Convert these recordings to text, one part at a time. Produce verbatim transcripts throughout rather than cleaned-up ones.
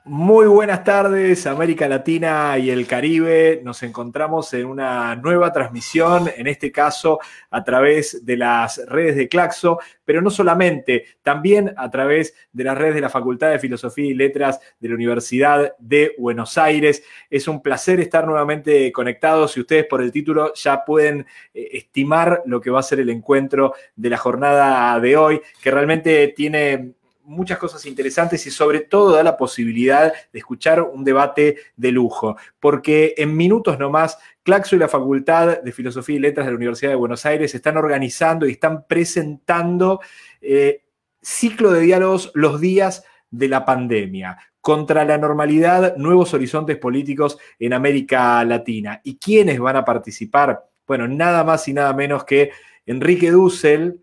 Muy buenas tardes, América Latina y el Caribe. Nos encontramos en una nueva transmisión, en este caso a través de las redes de Claxo, pero no solamente, también a través de las redes de la Facultad de Filosofía y Letras de la Universidad de Buenos Aires. Es un placer estar nuevamente conectados y ustedes por el título ya pueden eh, estimar lo que va a ser el encuentro de la jornada de hoy, que realmente tiene muchas cosas interesantes y sobre todo da la posibilidad de escuchar un debate de lujo, porque en minutos nomás Claxo y la Facultad de Filosofía y Letras de la Universidad de Buenos Aires están organizando y están presentando eh, ciclo de diálogos Los días de la pandemia, contra la normalidad, nuevos horizontes políticos en América Latina. ¿Y quiénes van a participar? Bueno, nada más y nada menos que Enrique Dussel,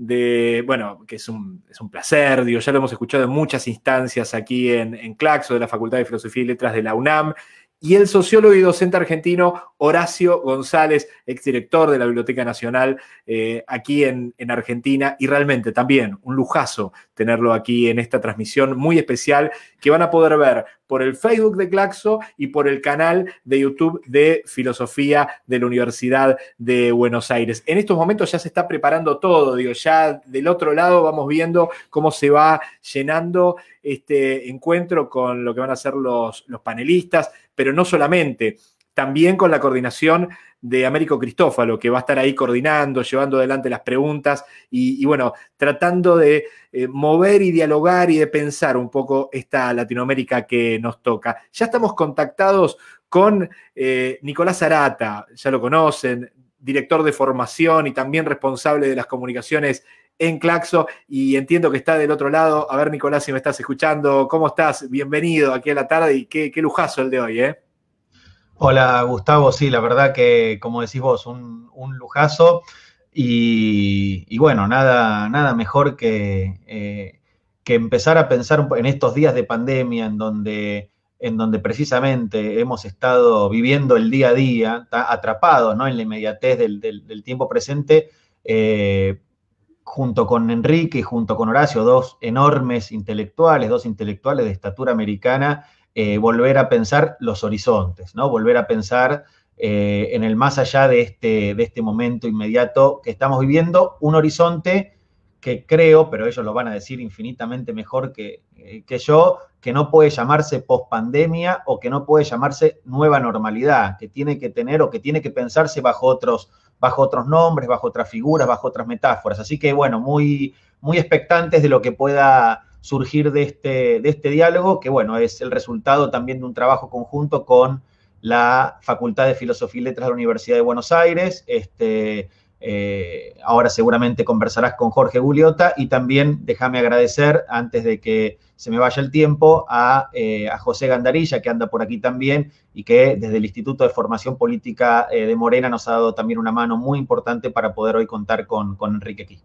de, bueno, que es un, es un placer, digo, ya lo hemos escuchado en muchas instancias aquí en, en Claxo, de la Facultad de Filosofía y Letras de la UNAM, y el sociólogo y docente argentino Horacio González, exdirector de la Biblioteca Nacional eh, aquí en, en Argentina, y realmente también un lujazo tenerlo aquí en esta transmisión muy especial que van a poder ver por el Facebook de Claxo y por el canal de YouTube de Filosofía de la Universidad de Buenos Aires. En estos momentos ya se está preparando todo, digo, ya del otro lado vamos viendo cómo se va llenando este encuentro con lo que van a ser los, los panelistas, pero no solamente, también con la coordinación de Américo Cristófalo, que va a estar ahí coordinando, llevando adelante las preguntas y, y bueno, tratando de eh, mover y dialogar y de pensar un poco esta Latinoamérica que nos toca. Ya estamos contactados con eh, Nicolás Arata, ya lo conocen, director de formación y también responsable de las comunicaciones en Claxo, y entiendo que está del otro lado. A ver, Nicolás, si me estás escuchando, ¿cómo estás? Bienvenido aquí a la tarde y qué, qué lujazo el de hoy, ¿eh? Hola, Gustavo. Sí, la verdad que, como decís vos, un, un lujazo y, y bueno, nada, nada mejor que, eh, que empezar a pensar en estos días de pandemia en donde, en donde precisamente hemos estado viviendo el día a día, atrapados, ¿no?, en la inmediatez del, del, del tiempo presente, eh, junto con Enrique y junto con Horacio, dos enormes intelectuales, dos intelectuales de estatura americana, eh, volver a pensar los horizontes, ¿no? Volver a pensar eh, en el más allá de este, de este momento inmediato que estamos viviendo, un horizonte que creo, pero ellos lo van a decir infinitamente mejor que, eh, que yo, que no puede llamarse pospandemia o que no puede llamarse nueva normalidad, que tiene que tener o que tiene que pensarse bajo otros bajo otros nombres, bajo otras figuras, bajo otras metáforas. Así que, bueno, muy, muy expectantes de lo que pueda surgir de este, de este diálogo, que, bueno, es el resultado también de un trabajo conjunto con la Facultad de Filosofía y Letras de la Universidad de Buenos Aires. Este, eh, ahora seguramente conversarás con Jorge Gugliota, y también déjame agradecer, antes de que se me vaya el tiempo, a, eh, a José Gandarilla, que anda por aquí también, y que desde el Instituto de Formación Política eh, de Morena nos ha dado también una mano muy importante para poder hoy contar con, con Enrique aquí.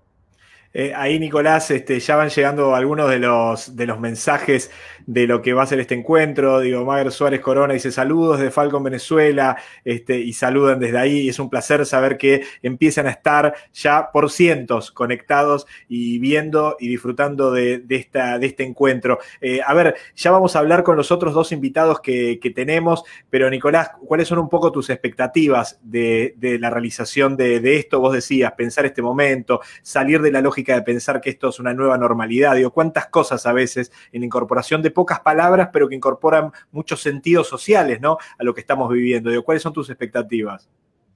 Eh, ahí, Nicolás, este, ya van llegando algunos de los, de los mensajes de lo que va a ser este encuentro. Digo, Mager Suárez Corona dice saludos de Falcon, Venezuela, este, y saludan desde ahí. Es un placer saber que empiezan a estar ya por cientos conectados y viendo y disfrutando de, de, esta, de este encuentro. Eh, a ver, ya vamos a hablar con los otros dos invitados que, que tenemos, pero Nicolás, ¿cuáles son un poco tus expectativas de, de la realización de, de esto? Vos decías, pensar este momento, salir de la lógica de pensar que esto es una nueva normalidad. Digo, cuántas cosas a veces en la incorporación de pocas palabras, pero que incorporan muchos sentidos sociales, ¿no?, a lo que estamos viviendo. Digo, ¿cuáles son tus expectativas?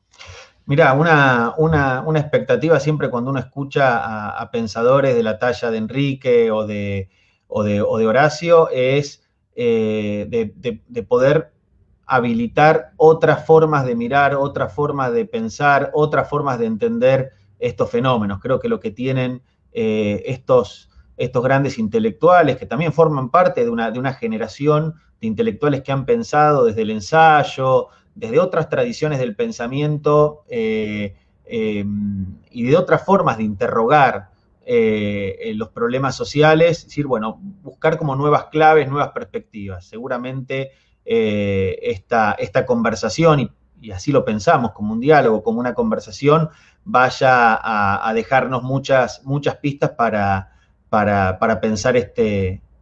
Mirá, una, una, una expectativa siempre cuando uno escucha a, a pensadores de la talla de Enrique o de, o de, o de Horacio es eh, de, de, de poder habilitar otras formas de mirar, otras formas de pensar, otras formas de entender estos fenómenos. Creo que lo que tienen eh, estos, estos grandes intelectuales, que también forman parte de una, de una generación de intelectuales que han pensado desde el ensayo, desde otras tradiciones del pensamiento eh, eh, y de otras formas de interrogar eh, los problemas sociales, es decir, bueno, buscar como nuevas claves, nuevas perspectivas. Seguramente eh, esta, esta conversación, y, y así lo pensamos, como un diálogo, como una conversación, vaya a, a dejarnos muchas, muchas pistas para, para, para pensar este,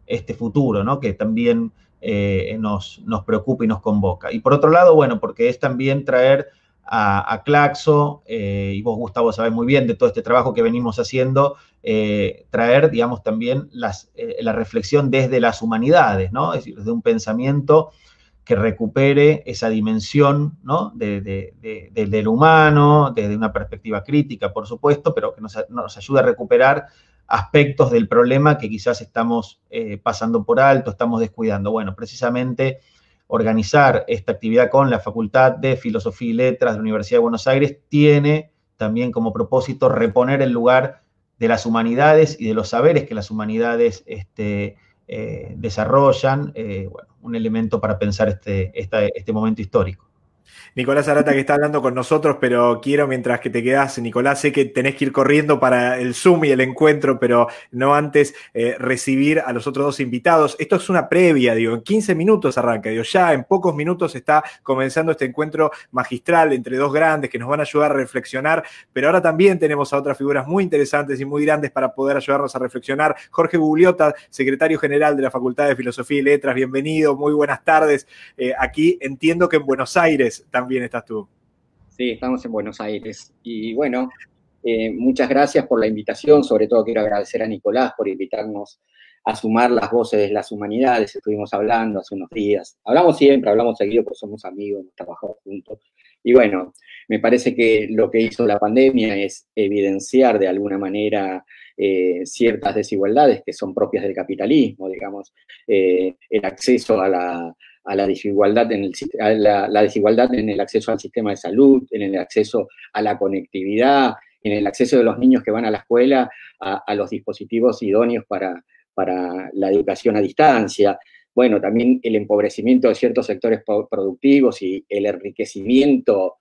este futuro, ¿no? Que también eh, nos, nos preocupa y nos convoca. Y por otro lado, bueno, porque es también traer a, a Claxo, eh, y vos, Gustavo, sabés muy bien de todo este trabajo que venimos haciendo, eh, traer, digamos, también las, eh, la reflexión desde las humanidades, ¿no? Es decir, desde un pensamiento que recupere esa dimensión, ¿no? de, de, de, de, del humano, desde una perspectiva crítica, por supuesto, pero que nos, nos ayude a recuperar aspectos del problema que quizás estamos eh, pasando por alto, estamos descuidando. Bueno, precisamente organizar esta actividad con la Facultad de Filosofía y Letras de la Universidad de Buenos Aires tiene también como propósito reponer el lugar de las humanidades y de los saberes que las humanidades este, eh, desarrollan, eh, bueno, un elemento para pensar este, esta, este momento histórico. Nicolás Arata, que está hablando con nosotros, pero quiero, mientras que te quedás, Nicolás, sé que tenés que ir corriendo para el Zoom y el encuentro, pero no antes eh, recibir a los otros dos invitados. Esto es una previa, digo, en quince minutos arranca, digo, ya en pocos minutos está comenzando este encuentro magistral entre dos grandes que nos van a ayudar a reflexionar, pero ahora también tenemos a otras figuras muy interesantes y muy grandes para poder ayudarnos a reflexionar. Jorge Bugliota, secretario general de la Facultad de Filosofía y Letras, bienvenido, muy buenas tardes. Eh, aquí entiendo que en Buenos Aires también estás tú. Sí, estamos en Buenos Aires. Y bueno, eh, muchas gracias por la invitación. Sobre todo quiero agradecer a Nicolás por invitarnos a sumar las voces de las humanidades. Estuvimos hablando hace unos días. Hablamos siempre, hablamos seguido porque somos amigos, hemos trabajado juntos. Y bueno, me parece que lo que hizo la pandemia es evidenciar de alguna manera eh, ciertas desigualdades que son propias del capitalismo, digamos, eh, el acceso a la a la desigualdad en el, a la, la desigualdad en el acceso al sistema de salud, en el acceso a la conectividad, en el acceso de los niños que van a la escuela a, a los dispositivos idóneos para, para la educación a distancia. Bueno, también el empobrecimiento de ciertos sectores productivos y el enriquecimiento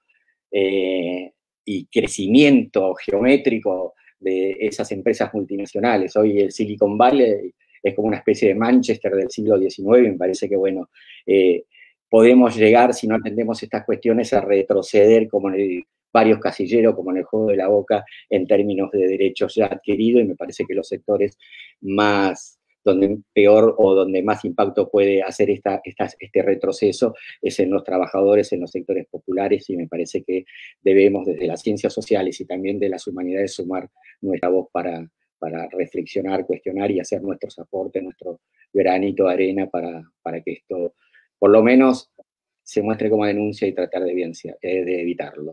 eh, y crecimiento geométrico de esas empresas multinacionales. Hoy el Silicon Valley es como una especie de Manchester del siglo diecinueve, y me parece que, bueno, eh, podemos llegar, si no atendemos estas cuestiones, a retroceder como en el, varios casilleros, como en el juego de la boca, en términos de derechos ya adquiridos, y me parece que los sectores más, donde peor o donde más impacto puede hacer esta, esta, este retroceso es en los trabajadores, en los sectores populares, y me parece que debemos desde las ciencias sociales y también de las humanidades sumar nuestra voz para para reflexionar, cuestionar y hacer nuestros aportes, nuestro granito de arena para, para que esto, por lo menos, se muestre como denuncia y tratar de, evidencia, eh, de evitarlo.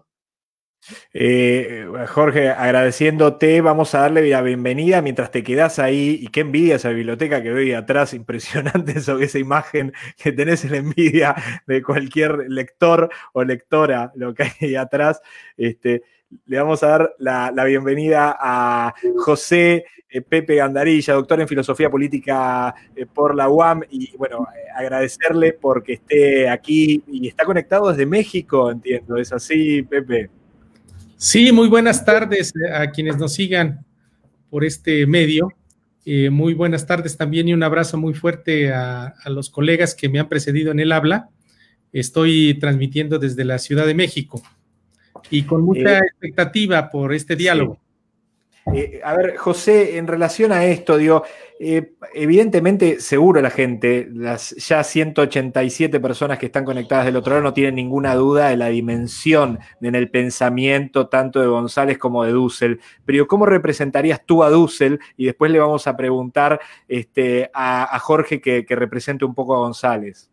Eh, Jorge, agradeciéndote, vamos a darle la bienvenida mientras te quedás ahí. Y qué envidia esa biblioteca que veo ahí atrás, impresionante eso, esa imagen que tenés en la envidia de cualquier lector o lectora, lo que hay ahí atrás. Este, le vamos a dar la, la bienvenida a José eh, Pepe Gandarilla, doctor en Filosofía Política eh, por la U A M, y bueno, eh, agradecerle porque esté aquí y está conectado desde México, entiendo. ¿Es así, Pepe? Sí, muy buenas tardes a quienes nos sigan por este medio. Eh, muy buenas tardes también y un abrazo muy fuerte a, a los colegas que me han precedido en el habla. Estoy transmitiendo desde la Ciudad de México y con mucha eh, expectativa por este diálogo. Sí. Eh, a ver, José, en relación a esto, digo, eh, evidentemente, seguro la gente, las ya ciento ochenta y siete personas que están conectadas del otro lado no tienen ninguna duda de la dimensión en el pensamiento tanto de González como de Dussel. Pero ¿cómo representarías tú a Dussel? Y después le vamos a preguntar este, a, a Jorge que, que represente un poco a González.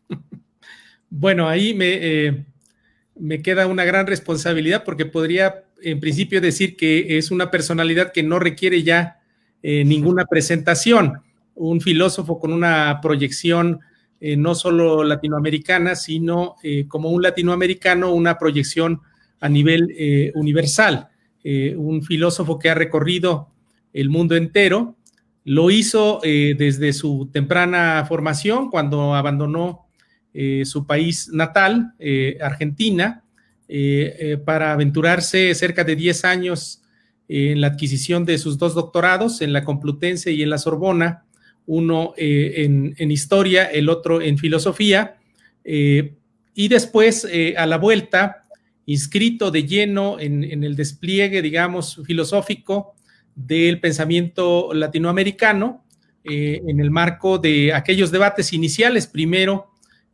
Bueno, ahí me, eh, me queda una gran responsabilidad porque podría en principio decir que es una personalidad que no requiere ya eh, ninguna presentación, un filósofo con una proyección eh, no solo latinoamericana, sino eh, como un latinoamericano, una proyección a nivel eh, universal, eh, un filósofo que ha recorrido el mundo entero, lo hizo eh, desde su temprana formación, cuando abandonó eh, su país natal, eh, Argentina, Eh, eh, para aventurarse cerca de diez años eh, en la adquisición de sus dos doctorados en la Complutense y en la Sorbona, uno eh, en, en historia, el otro en filosofía, eh, y después eh, a la vuelta, inscrito de lleno en, en el despliegue, digamos, filosófico del pensamiento latinoamericano, eh, en el marco de aquellos debates iniciales, primero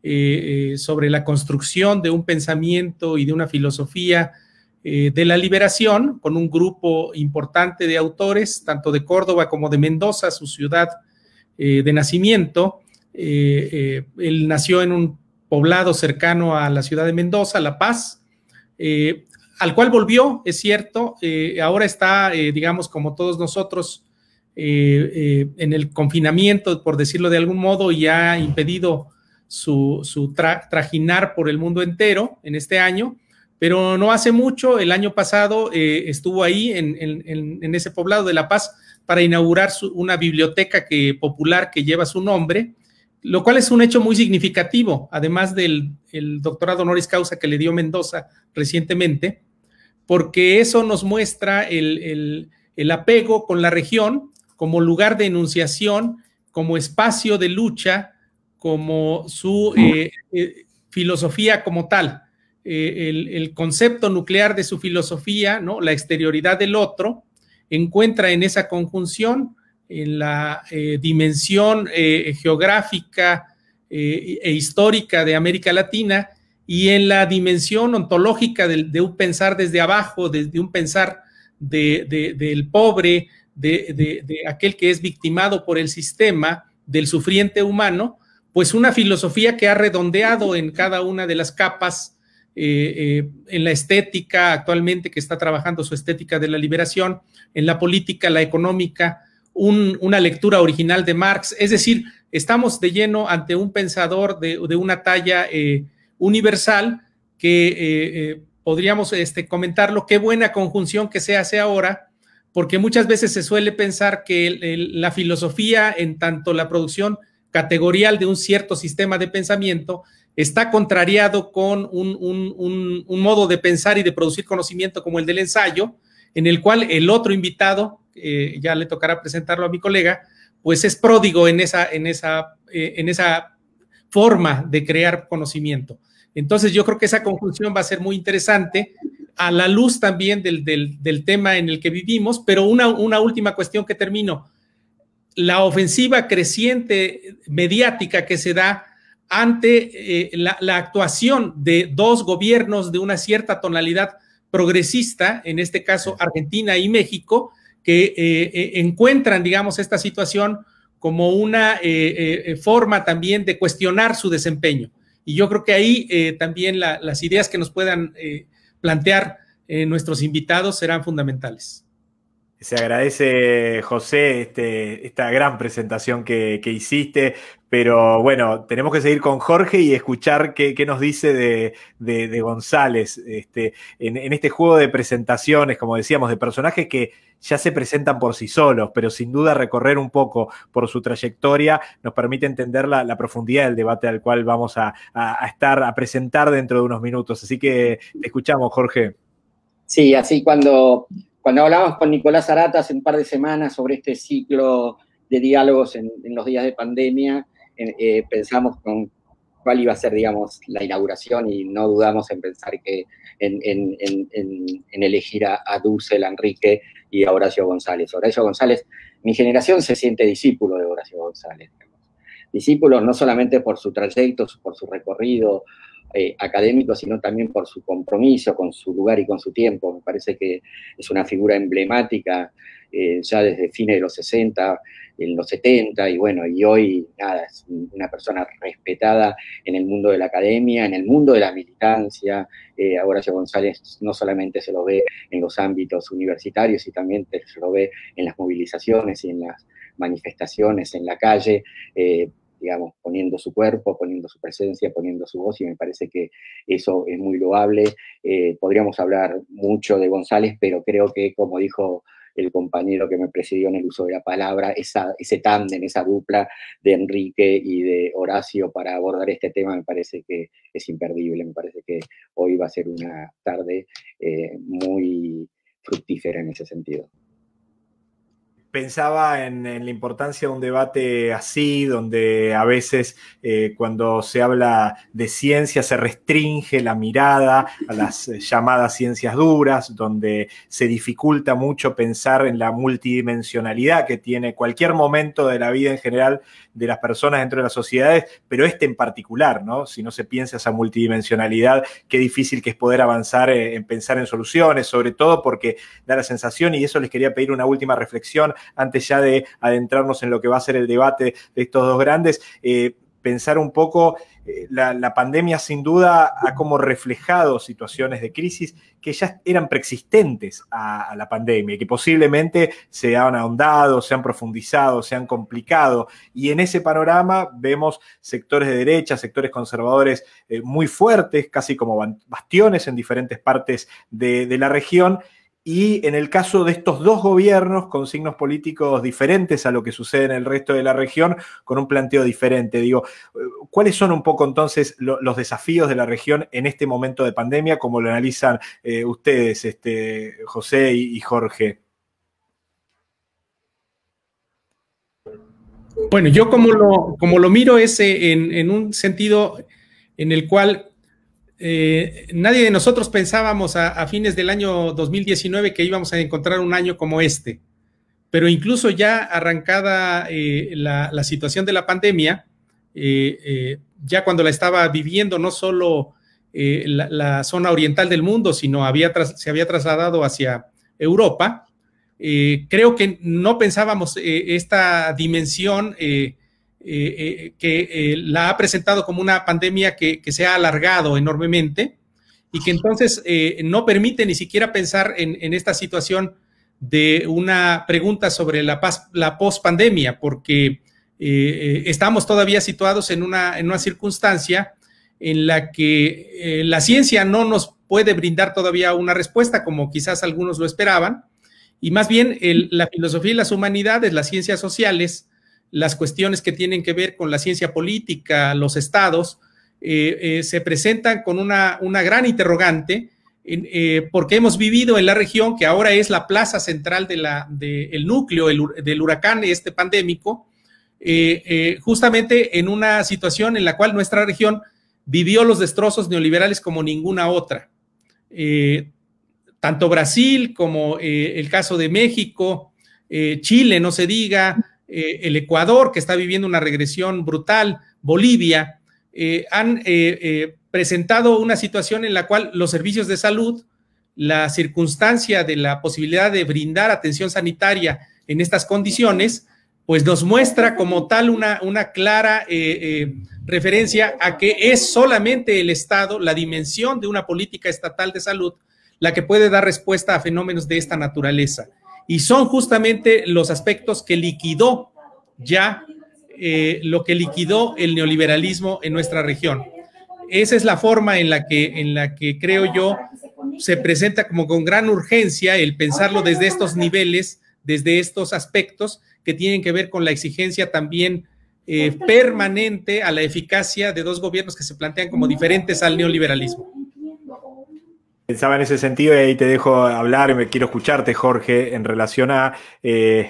eh, eh, sobre la construcción de un pensamiento y de una filosofía eh, de la liberación, con un grupo importante de autores, tanto de Córdoba como de Mendoza, su ciudad eh, de nacimiento. Eh, eh, él nació en un poblado cercano a la ciudad de Mendoza, La Paz, eh, al cual volvió, es cierto, eh, ahora está, eh, digamos, como todos nosotros, eh, eh, en el confinamiento, por decirlo de algún modo, y ha impedido su, su tra trajinar por el mundo entero en este año, pero no hace mucho, el año pasado, eh, estuvo ahí en, en, en ese poblado de La Paz para inaugurar su, una biblioteca que, popular que lleva su nombre, lo cual es un hecho muy significativo, además del el doctorado honoris causa que le dio Mendoza recientemente, porque eso nos muestra el, el, el apego con la región como lugar de enunciación, como espacio de lucha, como su eh, eh, filosofía como tal. Eh, el, el concepto nuclear de su filosofía, ¿no? La exterioridad del otro, encuentra en esa conjunción, en la eh, dimensión eh, geográfica eh, e histórica de América Latina y en la dimensión ontológica de, de un pensar desde abajo, de, de un pensar de, de, del pobre, de, de, de aquel que es victimado por el sistema, del sufriente humano, pues una filosofía que ha redondeado en cada una de las capas, eh, eh, en la estética actualmente, que está trabajando su estética de la liberación, en la política, la económica, un, una lectura original de Marx, es decir, estamos de lleno ante un pensador de, de una talla eh, universal que eh, eh, podríamos este, comentarlo, qué buena conjunción que se hace ahora, porque muchas veces se suele pensar que el, el, la filosofía, en tanto la producción categorial de un cierto sistema de pensamiento, está contrariado con un, un, un, un modo de pensar y de producir conocimiento como el del ensayo, en el cual el otro invitado, eh, ya le tocará presentarlo a mi colega, pues es pródigo en esa, en esa, eh, en esa forma de crear conocimiento. Entonces yo creo que esa conclusión va a ser muy interesante a la luz también del, del, del tema en el que vivimos, pero una, una última cuestión que termino. La ofensiva creciente mediática que se da ante eh, la, la actuación de dos gobiernos de una cierta tonalidad progresista, en este caso Argentina y México, que eh, eh, encuentran, digamos, esta situación como una eh, eh, forma también de cuestionar su desempeño. Y yo creo que ahí eh, también la, las ideas que nos puedan eh, plantear eh, nuestros invitados serán fundamentales. Se agradece, José, este, esta gran presentación que, que hiciste, pero bueno, tenemos que seguir con Jorge y escuchar qué, qué nos dice de, de, de González este, en, en este juego de presentaciones, como decíamos, de personajes que ya se presentan por sí solos, pero sin duda recorrer un poco por su trayectoria nos permite entender la, la profundidad del debate al cual vamos a, a, a estar, a presentar dentro de unos minutos. Así que te escuchamos, Jorge. Sí, así cuando... Cuando hablamos con Nicolás Arata hace un par de semanas sobre este ciclo de diálogos en, en los días de pandemia, eh, pensamos con cuál iba a ser, digamos, la inauguración y no dudamos en pensar que en, en, en, en elegir a, a Dussel, a Enrique y a Horacio González. Horacio González, mi generación se siente discípulo de Horacio González. Discípulos no solamente por su trayecto, por su recorrido, Eh, académico, sino también por su compromiso con su lugar y con su tiempo. Me parece que es una figura emblemática eh, ya desde fines de los sesenta, en los setenta, y bueno, y hoy, nada, es una persona respetada en el mundo de la academia, en el mundo de la militancia. Eh, a Horacio González no solamente se lo ve en los ámbitos universitarios, y también se lo ve en las movilizaciones y en las manifestaciones en la calle, eh, digamos, poniendo su cuerpo, poniendo su presencia, poniendo su voz, y me parece que eso es muy loable. Eh, podríamos hablar mucho de González, pero creo que, como dijo el compañero que me presidió en el uso de la palabra, esa, ese tándem, esa dupla de Enrique y de Horacio para abordar este tema me parece que es imperdible. Me parece que hoy va a ser una tarde eh, muy fructífera en ese sentido. pensaba en, en la importancia de un debate así, donde a veces eh, cuando se habla de ciencia se restringe la mirada a las eh, llamadas ciencias duras, donde se dificulta mucho pensar en la multidimensionalidad que tiene cualquier momento de la vida en general de las personas dentro de las sociedades, pero este en particular, ¿no? Si no se piensa esa multidimensionalidad, qué difícil que es poder avanzar en, en pensar en soluciones, sobre todo porque da la sensación, y eso les quería pedir una última reflexión, antes ya de adentrarnos en lo que va a ser el debate de estos dos grandes, eh, pensar un poco, eh, la, la pandemia sin duda ha como reflejado situaciones de crisis que ya eran preexistentes a, a la pandemia y que posiblemente se han ahondado, se han profundizado, se han complicado, y en ese panorama vemos sectores de derecha, sectores conservadores eh, muy fuertes, casi como bastiones en diferentes partes de, de la región. Y en el caso de estos dos gobiernos con signos políticos diferentes a lo que sucede en el resto de la región, con un planteo diferente. Digo, ¿cuáles son un poco entonces lo, los desafíos de la región en este momento de pandemia, como lo analizan eh, ustedes, este, José y, y Jorge? Bueno, yo como lo, como lo miro es en, en un sentido en el cual Eh, nadie de nosotros pensábamos a, a fines del año dos mil diecinueve que íbamos a encontrar un año como este, pero incluso ya arrancada eh, la, la situación de la pandemia, eh, eh, ya cuando la estaba viviendo no solo eh, la, la zona oriental del mundo, sino había tras, se había trasladado hacia Europa, eh, creo que no pensábamos eh, esta dimensión eh, Eh, eh, que eh, la ha presentado como una pandemia que, que se ha alargado enormemente y que entonces eh, no permite ni siquiera pensar en, en esta situación de una pregunta sobre la, la post-pandemia, porque eh, estamos todavía situados en una, en una circunstancia en la que eh, la ciencia no nos puede brindar todavía una respuesta como quizás algunos lo esperaban, y más bien el, la filosofía y las humanidades, las ciencias sociales, las cuestiones que tienen que ver con la ciencia política, los estados, eh, eh, se presentan con una, una gran interrogante, eh, porque hemos vivido en la región, que ahora es la plaza central del de de núcleo el, del huracán este pandémico, eh, eh, justamente en una situación en la cual nuestra región vivió los destrozos neoliberales como ninguna otra. Eh, tanto Brasil como eh, el caso de México, eh, Chile, no se diga, Eh, el Ecuador, que está viviendo una regresión brutal, Bolivia, eh, han eh, eh, presentado una situación en la cual los servicios de salud, la circunstancia de la posibilidad de brindar atención sanitaria en estas condiciones, pues nos muestra como tal una, una clara eh, eh, referencia a que es solamente el Estado, la dimensión de una política estatal de salud, la que puede dar respuesta a fenómenos de esta naturaleza. Y son justamente los aspectos que liquidó ya eh, lo que liquidó el neoliberalismo en nuestra región. Esa es la forma en la que, en la que creo yo se presenta como con gran urgencia el pensarlo desde estos niveles, desde estos aspectos que tienen que ver con la exigencia también eh, permanente a la eficacia de dos gobiernos que se plantean como diferentes al neoliberalismo. Pensaba en ese sentido y ahí te dejo hablar y me quiero escucharte, Jorge, en relación a eh,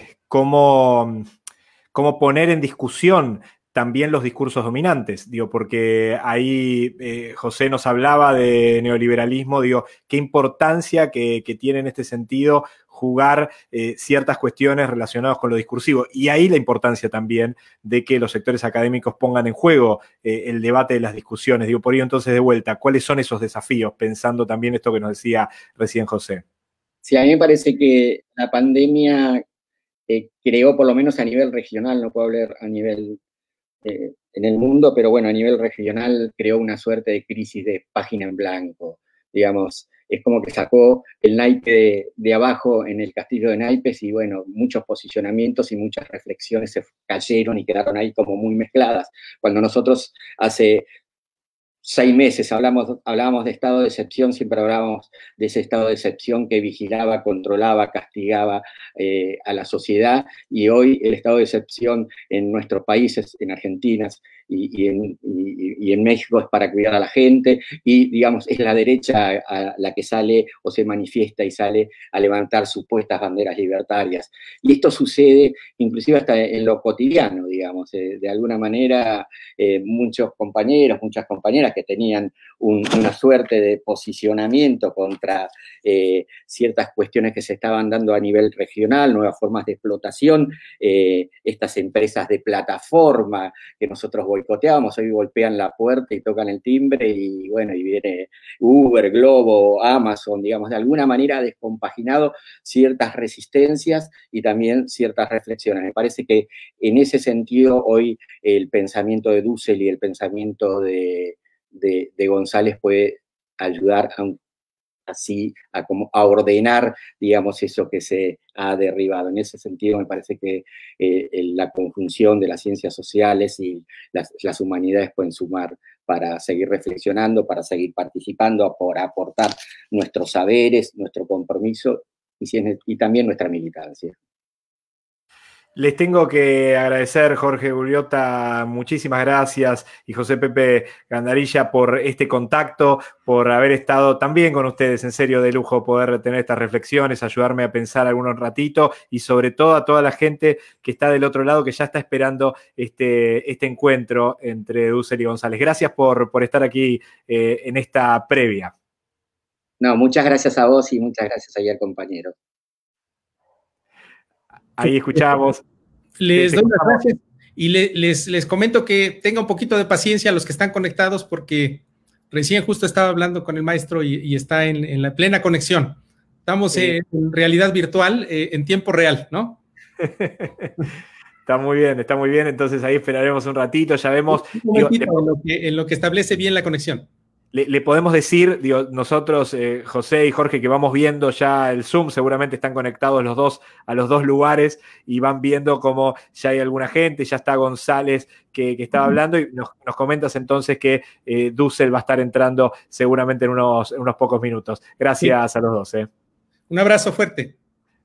cómo, cómo poner en discusión también los discursos dominantes, digo, porque ahí eh, José nos hablaba de neoliberalismo, digo, qué importancia que, que tiene en este sentido jugar eh, ciertas cuestiones relacionadas con lo discursivo. Y ahí la importancia también de que los sectores académicos pongan en juego eh, el debate de las discusiones. Digo, por ello entonces de vuelta, ¿cuáles son esos desafíos? Pensando también esto que nos decía recién José. Sí, a mí me parece que la pandemia eh, creó, por lo menos a nivel regional, no puedo hablar a nivel eh, en el mundo, pero bueno, a nivel regional creó una suerte de crisis de página en blanco, digamos. Es como que sacó el naipe de, de abajo en el castillo de naipes y bueno, muchos posicionamientos y muchas reflexiones se cayeron y quedaron ahí como muy mezcladas. Cuando nosotros hace seis meses hablamos, hablábamos de estado de excepción, siempre hablábamos de ese estado de excepción que vigilaba, controlaba, castigaba eh, a la sociedad, y hoy el estado de excepción en nuestros países, en Argentina, y, y, en, y, y en México es para cuidar a la gente, y digamos, es la derecha a, a la que sale o se manifiesta y sale a levantar supuestas banderas libertarias. Y esto sucede inclusive hasta en lo cotidiano, digamos, eh, de alguna manera eh, muchos compañeros, muchas compañeras que tenían un, una suerte de posicionamiento contra eh, ciertas cuestiones que se estaban dando a nivel regional, nuevas formas de explotación, eh, estas empresas de plataforma que nosotros boicoteábamos, hoy golpean la puerta y tocan el timbre y bueno, y viene Uber, Globo, Amazon, digamos, de alguna manera ha descompaginado ciertas resistencias y también ciertas reflexiones. Me parece que en ese sentido hoy el pensamiento de Dussel y el pensamiento de, de, de González puede ayudar a un así a, como, a ordenar, digamos, eso que se ha derribado. En ese sentido, me parece que eh, la conjunción de las ciencias sociales y las, las humanidades pueden sumar para seguir reflexionando, para seguir participando, para aportar nuestros saberes, nuestro compromiso y, y también nuestra militancia. Les tengo que agradecer, Jorge Bugliota, muchísimas gracias, y José Pepe Gandarilla por este contacto, por haber estado también con ustedes, en serio de lujo poder tener estas reflexiones, ayudarme a pensar algunos ratito, y sobre todo a toda la gente que está del otro lado, que ya está esperando este, este encuentro entre Dussel y González. Gracias por, por estar aquí eh, en esta previa. No, muchas gracias a vos y muchas gracias ahí al compañero. Ahí escuchamos. Les doy las gracias y le, les, les comento que tenga un poquito de paciencia a los que están conectados, porque recién justo estaba hablando con el maestro y, y está en, en la plena conexión. Estamos sí. en, en realidad virtual, eh, en tiempo real, ¿no? Está muy bien, está muy bien. Entonces ahí esperaremos un ratito, ya vemos. Un momentito, digo, en, lo que, en lo que establece bien la conexión. Le, le podemos decir, digo, nosotros, eh, José y Jorge, que vamos viendo ya el Zoom, seguramente están conectados los dos a los dos lugares y van viendo cómo ya hay alguna gente, ya está González que, que estaba hablando, y nos, nos comentas entonces que eh, Dussel va a estar entrando seguramente en unos, en unos pocos minutos. Gracias sí. a los dos. Eh. Un abrazo fuerte.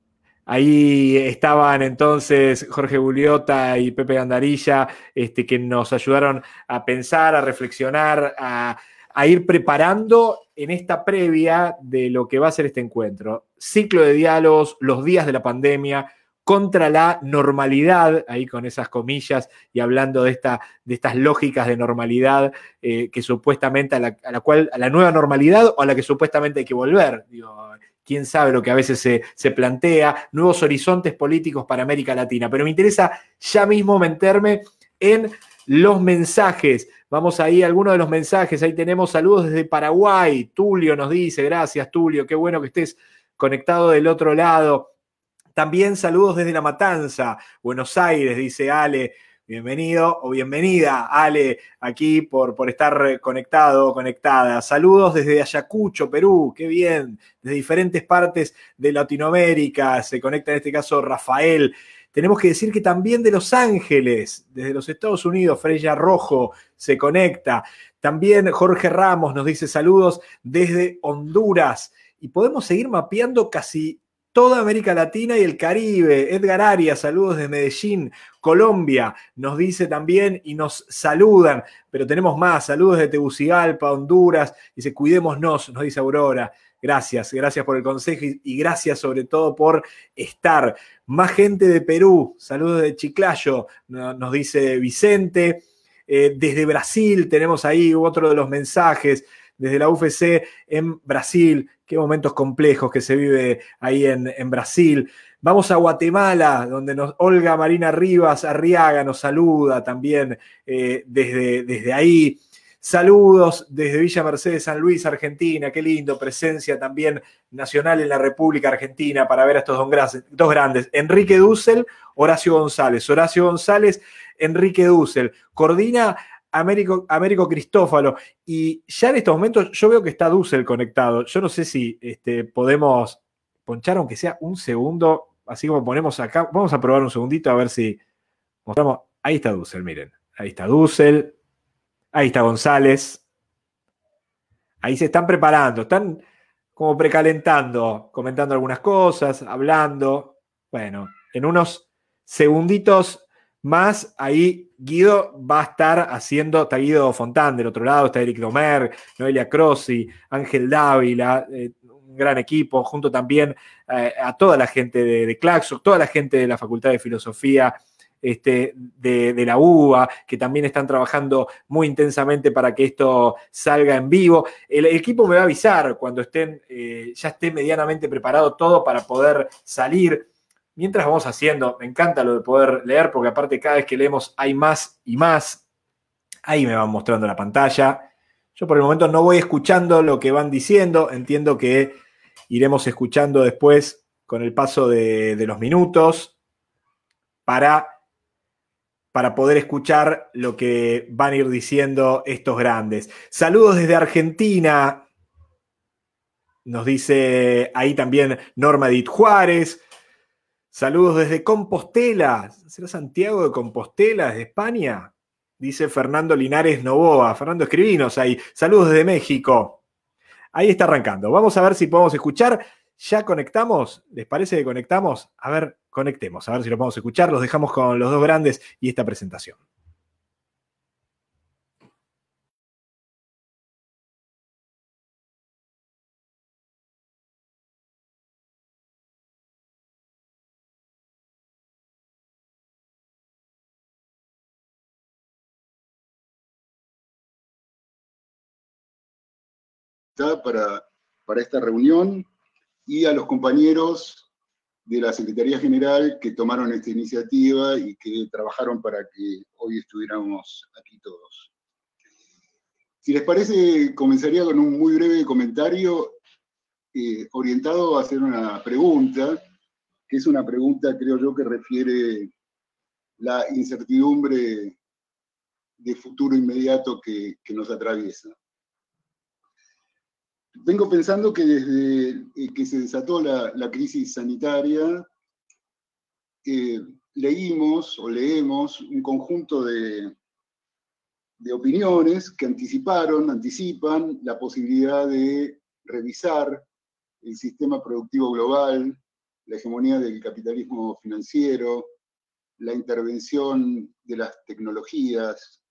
Ahí estaban entonces Jorge Bugliota y Pepe Gandarilla, este, que nos ayudaron a pensar, a reflexionar, a... a ir preparando en esta previa de lo que va a ser este encuentro. Ciclo de diálogos, los días de la pandemia, contra la normalidad, ahí con esas comillas, y hablando de, esta, de estas lógicas de normalidad, eh, que supuestamente a la, a la cual, a la nueva normalidad o a la que supuestamente hay que volver. Digo, quién sabe lo que a veces se, se plantea, nuevos horizontes políticos para América Latina. Pero me interesa ya mismo meterme en los mensajes. Vamos ahí a algunos de los mensajes. Ahí tenemos saludos desde Paraguay. Tulio nos dice, gracias Tulio, qué bueno que estés conectado del otro lado. También saludos desde La Matanza, Buenos Aires, dice Ale. Bienvenido o bienvenida, Ale, aquí por, por estar conectado, conectada. Saludos desde Ayacucho, Perú, qué bien. Desde diferentes partes de Latinoamérica se conecta en este caso Rafael. Tenemos que decir que también de Los Ángeles, desde los Estados Unidos, Freya Rojo se conecta. También Jorge Ramos nos dice saludos desde Honduras. Y podemos seguir mapeando casi toda América Latina y el Caribe. Edgar Arias, saludos desde Medellín, Colombia, nos dice también y nos saludan. Pero tenemos más, saludos de Tegucigalpa, Honduras. Dice, cuidémonos, nos dice Aurora. Gracias, gracias por el consejo y, y gracias sobre todo por estar. Más gente de Perú, saludos de Chiclayo, no, nos dice Vicente. Eh, desde Brasil tenemos ahí otro de los mensajes, desde la U F C en Brasil. Qué momentos complejos que se vive ahí en, en Brasil. Vamos a Guatemala, donde nos, Olga Marina Rivas Arriaga nos saluda también eh, desde, desde ahí. Saludos desde Villa Mercedes, San Luis, Argentina. Qué lindo, presencia también nacional en la República Argentina para ver a estos dos grandes. Enrique Dussel, Horacio González. Horacio González, Enrique Dussel. Coordina Américo, Américo Cristófalo. Y ya en estos momentos yo veo que está Dussel conectado. Yo no sé si este, podemos ponchar, aunque sea un segundo, así como ponemos acá. Vamos a probar un segundito a ver si mostramos. Ahí está Dussel, miren. Ahí está Dussel. Ahí está González. Ahí se están preparando, están como precalentando, comentando algunas cosas, hablando. Bueno, en unos segunditos más ahí Guido va a estar haciendo, está Guido Fontán del otro lado, está Eric Domer, Noelia Crossi, Ángel Dávila, eh, un gran equipo, junto también eh, a toda la gente de, de Claxo, toda la gente de la Facultad de Filosofía, Este, de, de la U B A, que también están trabajando muy intensamente para que esto salga en vivo. El, el equipo me va a avisar cuando estén, eh, ya esté medianamente preparado todo para poder salir. Mientras vamos haciendo, me encanta lo de poder leer, porque aparte cada vez que leemos hay más y más. Ahí me van mostrando la pantalla. Yo por el momento no voy escuchando lo que van diciendo, entiendo que iremos escuchando después con el paso de, de los minutos para... para poder escuchar lo que van a ir diciendo estos grandes. Saludos desde Argentina, nos dice ahí también Norma Edith Juárez. Saludos desde Compostela, ¿será Santiago de Compostela, desde España? Dice Fernando Linares Novoa. Fernando, escribinos ahí. Saludos desde México. Ahí está arrancando. Vamos a ver si podemos escuchar. ¿Ya conectamos? ¿Les parece que conectamos? A ver, conectemos, a ver si lo podemos escuchar. Los dejamos con los dos grandes y esta presentación. Para, para esta reunión y a los compañeros de la Secretaría General que tomaron esta iniciativa y que trabajaron para que hoy estuviéramos aquí todos. Si les parece, comenzaría con un muy breve comentario eh, orientado a hacer una pregunta, que es una pregunta, creo yo, que refiere la incertidumbre de futuro inmediato que, que nos atraviesa. Vengo pensando que desde que se desató la, la crisis sanitaria, eh, leímos o leemos un conjunto de, de opiniones que anticiparon, anticipan la posibilidad de revisar el sistema productivo global, la hegemonía del capitalismo financiero, la intervención de las tecnologías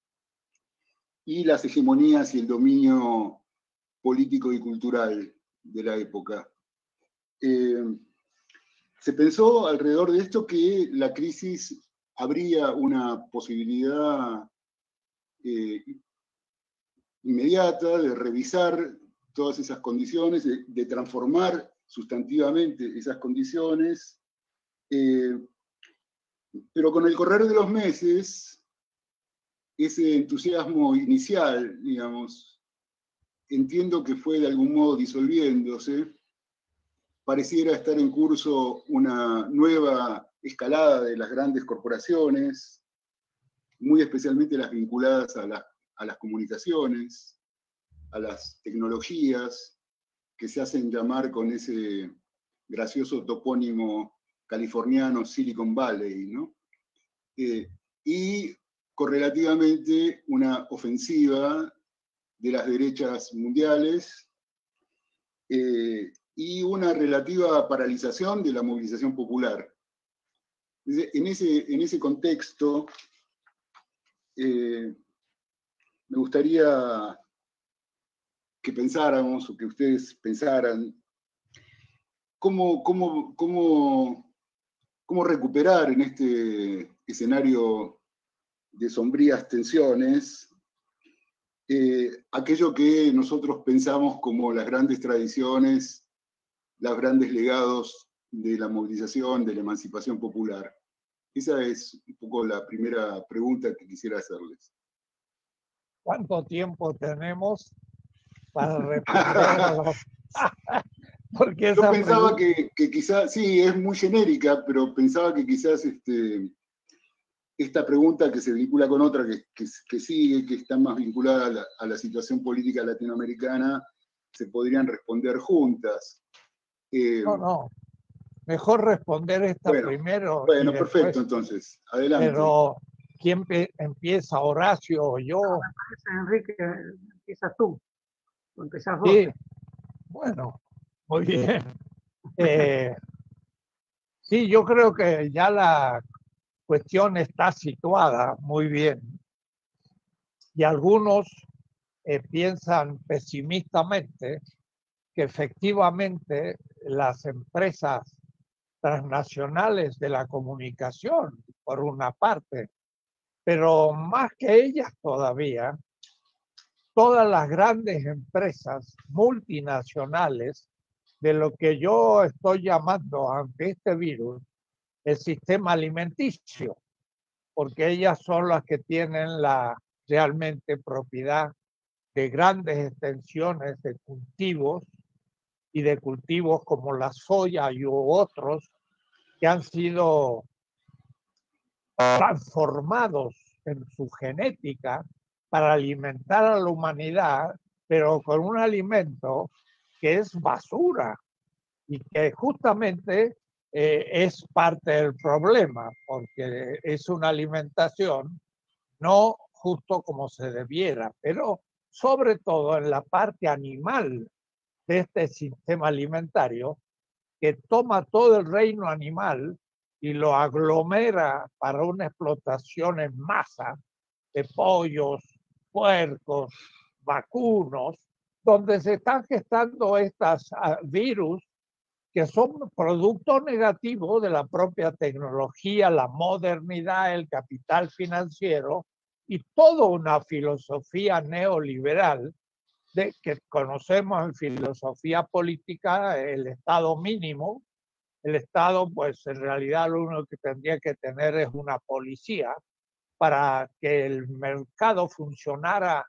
y las hegemonías y el dominio político y cultural de la época. Eh, se pensó alrededor de esto que la crisis habría una posibilidad eh, inmediata de revisar todas esas condiciones, de, de transformar sustantivamente esas condiciones, eh, pero con el correr de los meses, ese entusiasmo inicial, digamos, entiendo que fue de algún modo disolviéndose. Pareciera estar en curso una nueva escalada de las grandes corporaciones, muy especialmente las vinculadas a, la, a las comunicaciones, a las tecnologías, que se hacen llamar con ese gracioso topónimo californiano Silicon Valley, ¿no? Eh, y correlativamente una ofensiva de las derechas mundiales eh, y una relativa paralización de la movilización popular. En ese, en ese contexto, eh, me gustaría que pensáramos, o que ustedes pensaran, cómo, cómo, cómo, cómo recuperar en este escenario de sombrías tensiones Eh, aquello que nosotros pensamos como las grandes tradiciones, los grandes legados de la movilización, de la emancipación popular. Esa es un poco la primera pregunta que quisiera hacerles. ¿Cuánto tiempo tenemos para responder? Porque Yo esa pensaba pregunta... que, que quizás, sí, es muy genérica, pero pensaba que quizás este, esta pregunta que se vincula con otra que, que, que sigue, que está más vinculada a la, a la situación política latinoamericana, se podrían responder juntas. Eh, no, no. Mejor responder esta bueno, primero. Bueno, después, perfecto, entonces. Adelante. Pero, ¿quién empieza? ¿Horacio o yo? No, me parece, Enrique, empiezas tú. O empezás vos. Sí. Bueno, muy bien. Eh, sí, yo creo que ya la cuestión está situada muy bien y algunos eh, piensan pesimistamente que efectivamente las empresas transnacionales de la comunicación, por una parte, pero más que ellas todavía, todas las grandes empresas multinacionales de lo que yo estoy llamando ante este virus el sistema alimenticio, porque ellas son las que tienen la realmente propiedad de grandes extensiones de cultivos y de cultivos como la soya y otros que han sido transformados en su genética para alimentar a la humanidad, pero con un alimento que es basura y que justamente eh, es parte del problema, porque es una alimentación no justo como se debiera, pero sobre todo en la parte animal de este sistema alimentario, que toma todo el reino animal y lo aglomera para una explotación en masa de pollos, puercos, vacunos, donde se están gestando estos uh, virus que son producto negativo de la propia tecnología, la modernidad, el capital financiero y toda una filosofía neoliberal de, que conocemos en filosofía política, el Estado mínimo. El Estado, pues en realidad lo único que tendría que tener es una policía para que el mercado funcionara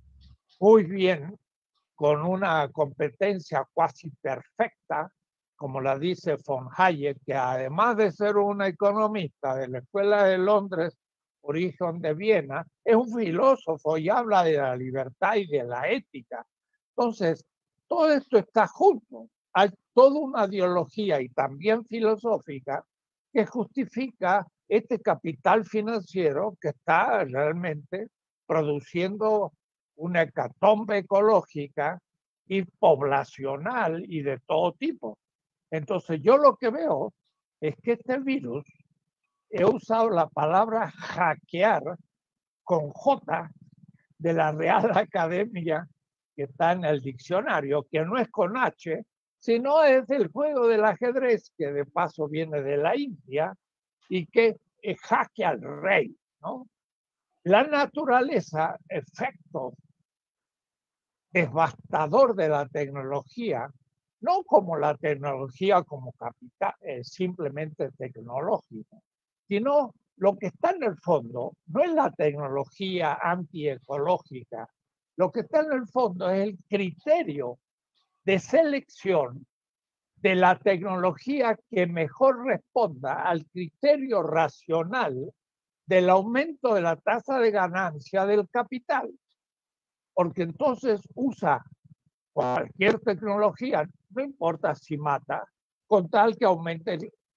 muy bien, con una competencia casi perfecta, como la dice von Hayek, que además de ser una economista de la Escuela de Londres, origen de Viena, es un filósofo y habla de la libertad y de la ética. Entonces, todo esto está junto. Hay toda una ideología y también filosófica que justifica este capital financiero que está realmente produciendo una hecatombe ecológica y poblacional y de todo tipo. Entonces yo lo que veo es que este virus, he usado la palabra hackear con J de la Real Academia, que está en el diccionario, que no es con H, sino es el juego del ajedrez, que de paso viene de la India, y que es jaque al rey, ¿no? La naturaleza, efecto devastador de la tecnología, no como la tecnología como capital, eh, simplemente tecnológica, sino lo que está en el fondo no es la tecnología antiecológica, lo que está en el fondo es el criterio de selección de la tecnología que mejor responda al criterio racional del aumento de la tasa de ganancia del capital. Porque entonces usa cualquier tecnología, no importa si mata, con tal que aumente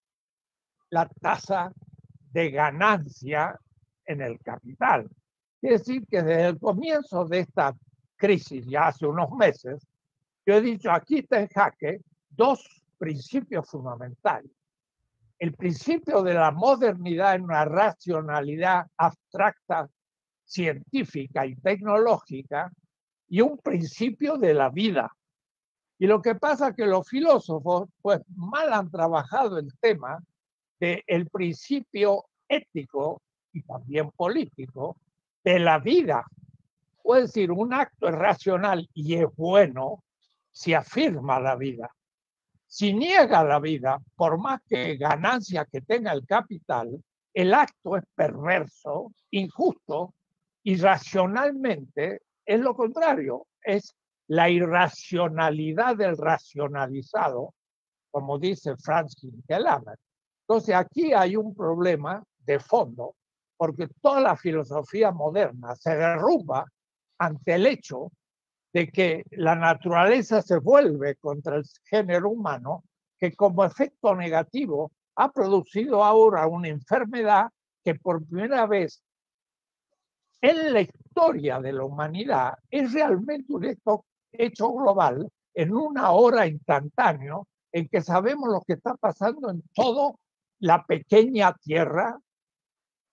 la tasa de ganancia en el capital. Es decir, que desde el comienzo de esta crisis, ya hace unos meses, yo he dicho, aquí está en jaque dos principios fundamentales. El principio de la modernidad en una racionalidad abstracta, científica y tecnológica, y un principio de la vida. Y lo que pasa es que los filósofos pues mal han trabajado el tema del principio ético y también político de la vida. Es decir, un acto es racional y es bueno si afirma la vida. Si niega la vida, por más que ganancia que tenga el capital, el acto es perverso, injusto y racionalmente es lo contrario, es la irracionalidad del racionalizado, como dice Franz Hinkelhammer. Entonces aquí hay un problema de fondo, porque toda la filosofía moderna se derrumba ante el hecho de que la naturaleza se vuelve contra el género humano, que como efecto negativo ha producido ahora una enfermedad que por primera vez en la historia de la humanidad es realmente un hecho, hecho global en una hora instantáneo en que sabemos lo que está pasando en toda la pequeña tierra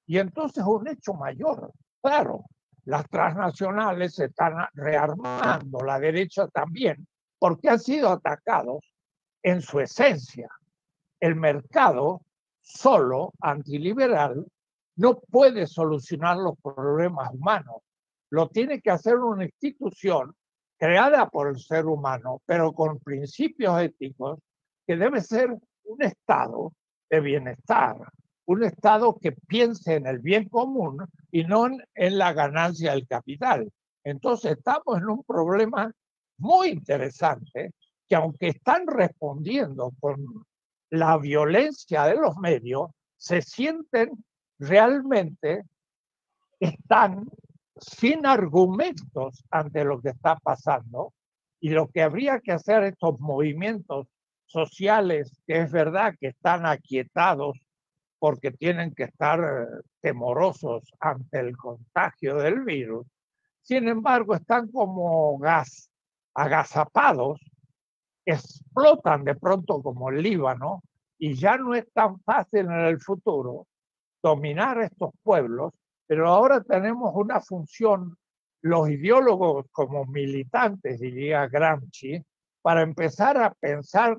Y entonces un hecho mayor, claro, las transnacionales se están rearmando, la derecha también, porque han sido atacados en su esencia. El mercado solo, antiliberal, no puede solucionar los problemas humanos. Lo tiene que hacer una institución creada por el ser humano, pero con principios éticos, que debe ser un estado de bienestar, un estado que piense en el bien común y no en, en la ganancia del capital. Entonces estamos en un problema muy interesante, que aunque están respondiendo con la violencia de los medios, se sienten realmente, están sin argumentos ante lo que está pasando, y lo que habría que hacer estos movimientos sociales, que es verdad que están aquietados porque tienen que estar temorosos ante el contagio del virus, sin embargo están como gas, agazapados, explotan de pronto como el Líbano, y ya no es tan fácil en el futuro dominar estos pueblos, pero ahora tenemos una función, los ideólogos como militantes, diría Gramsci, para empezar a pensar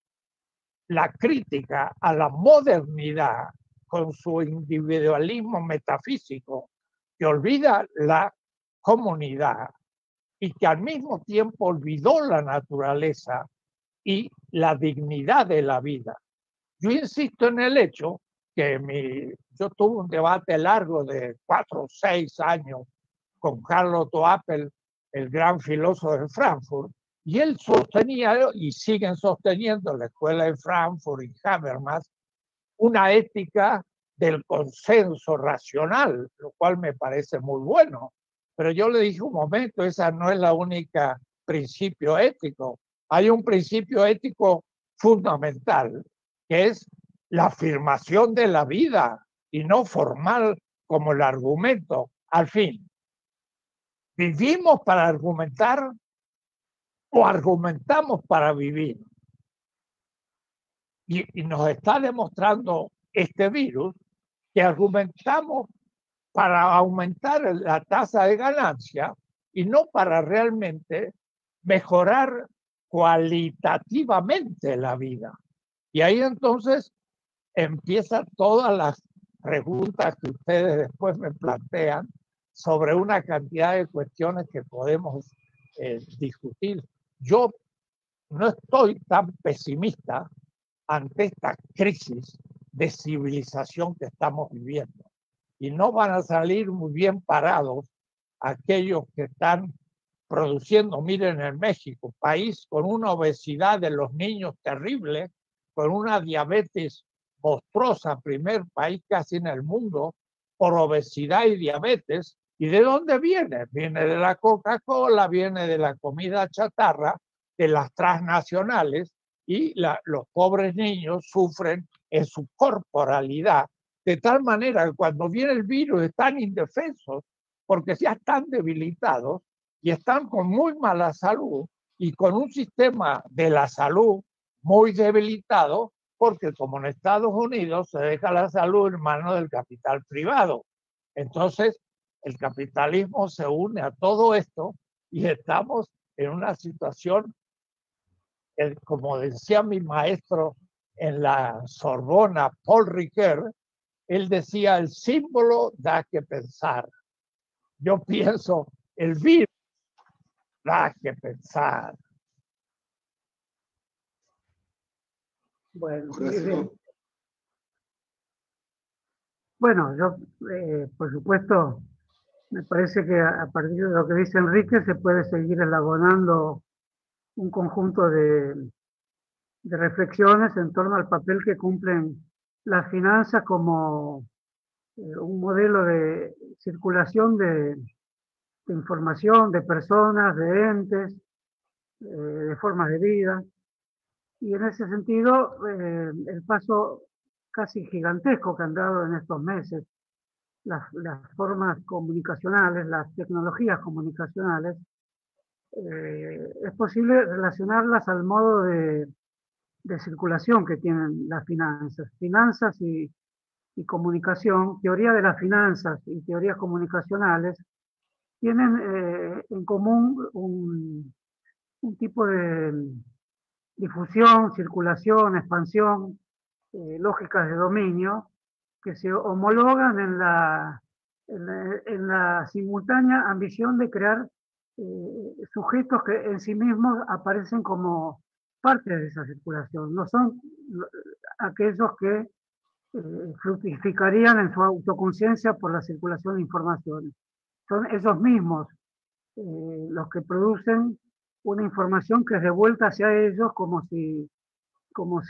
la crítica a la modernidad con su individualismo metafísico, que olvida la comunidad y que al mismo tiempo olvidó la naturaleza y la dignidad de la vida. Yo insisto en el hecho que mi, yo tuve un debate largo de cuatro o seis años con Carlo Toapel, el gran filósofo de Frankfurt, y él sostenía, y siguen sosteniendo la escuela de Frankfurt y Habermas, una ética del consenso racional, lo cual me parece muy bueno. Pero yo le dije un momento, esa no es la única principio ético. Hay un principio ético fundamental, que es la afirmación de la vida y no formal como el argumento. Al fin, ¿vivimos para argumentar o argumentamos para vivir? Y, y nos está demostrando este virus que argumentamos para aumentar la tasa de ganancia y no para realmente mejorar cualitativamente la vida. Y ahí entonces empiezan todas las preguntas que ustedes después me plantean sobre una cantidad de cuestiones que podemos eh, discutir. Yo no estoy tan pesimista ante esta crisis de civilización que estamos viviendo. Y no van a salir muy bien parados aquellos que están produciendo, miren, en México, país con una obesidad de los niños terrible, con una diabetes monstruosa, primer país casi en el mundo por obesidad y diabetes. ¿Y de dónde viene? Viene de la Coca-Cola, viene de la comida chatarra, de las transnacionales, y la, los pobres niños sufren en su corporalidad, de tal manera que cuando viene el virus están indefensos, porque ya están debilitados y están con muy mala salud y con un sistema de la salud muy debilitado, porque como en Estados Unidos se deja la salud en manos del capital privado. Entonces, el capitalismo se une a todo esto y estamos en una situación, como decía mi maestro en la Sorbona, Paul Ricoeur, él decía, el símbolo da que pensar. Yo pienso, el virus da que pensar. Bueno, muy bien. Bueno, yo, eh, por supuesto, me parece que a, a partir de lo que dice Enrique se puede seguir elaborando un conjunto de, de reflexiones en torno al papel que cumplen las finanzas como eh, un modelo de circulación de, de información, de personas, de entes, eh, de formas de vida. Y en ese sentido, eh, el paso casi gigantesco que han dado en estos meses las, las formas comunicacionales, las tecnologías comunicacionales, eh, es posible relacionarlas al modo de, de circulación que tienen las finanzas. Finanzas y, y comunicación, teoría de las finanzas y teorías comunicacionales, tienen eh, en común un, un tipo de difusión, circulación, expansión, eh, lógicas de dominio, que se homologan en la, en la, en la simultánea ambición de crear eh, sujetos que en sí mismos aparecen como parte de esa circulación. No son aquellos que eh, fructificarían en su autoconciencia por la circulación de información. Son ellos mismos eh, los que producen una información que es devuelta hacia ellos como si, como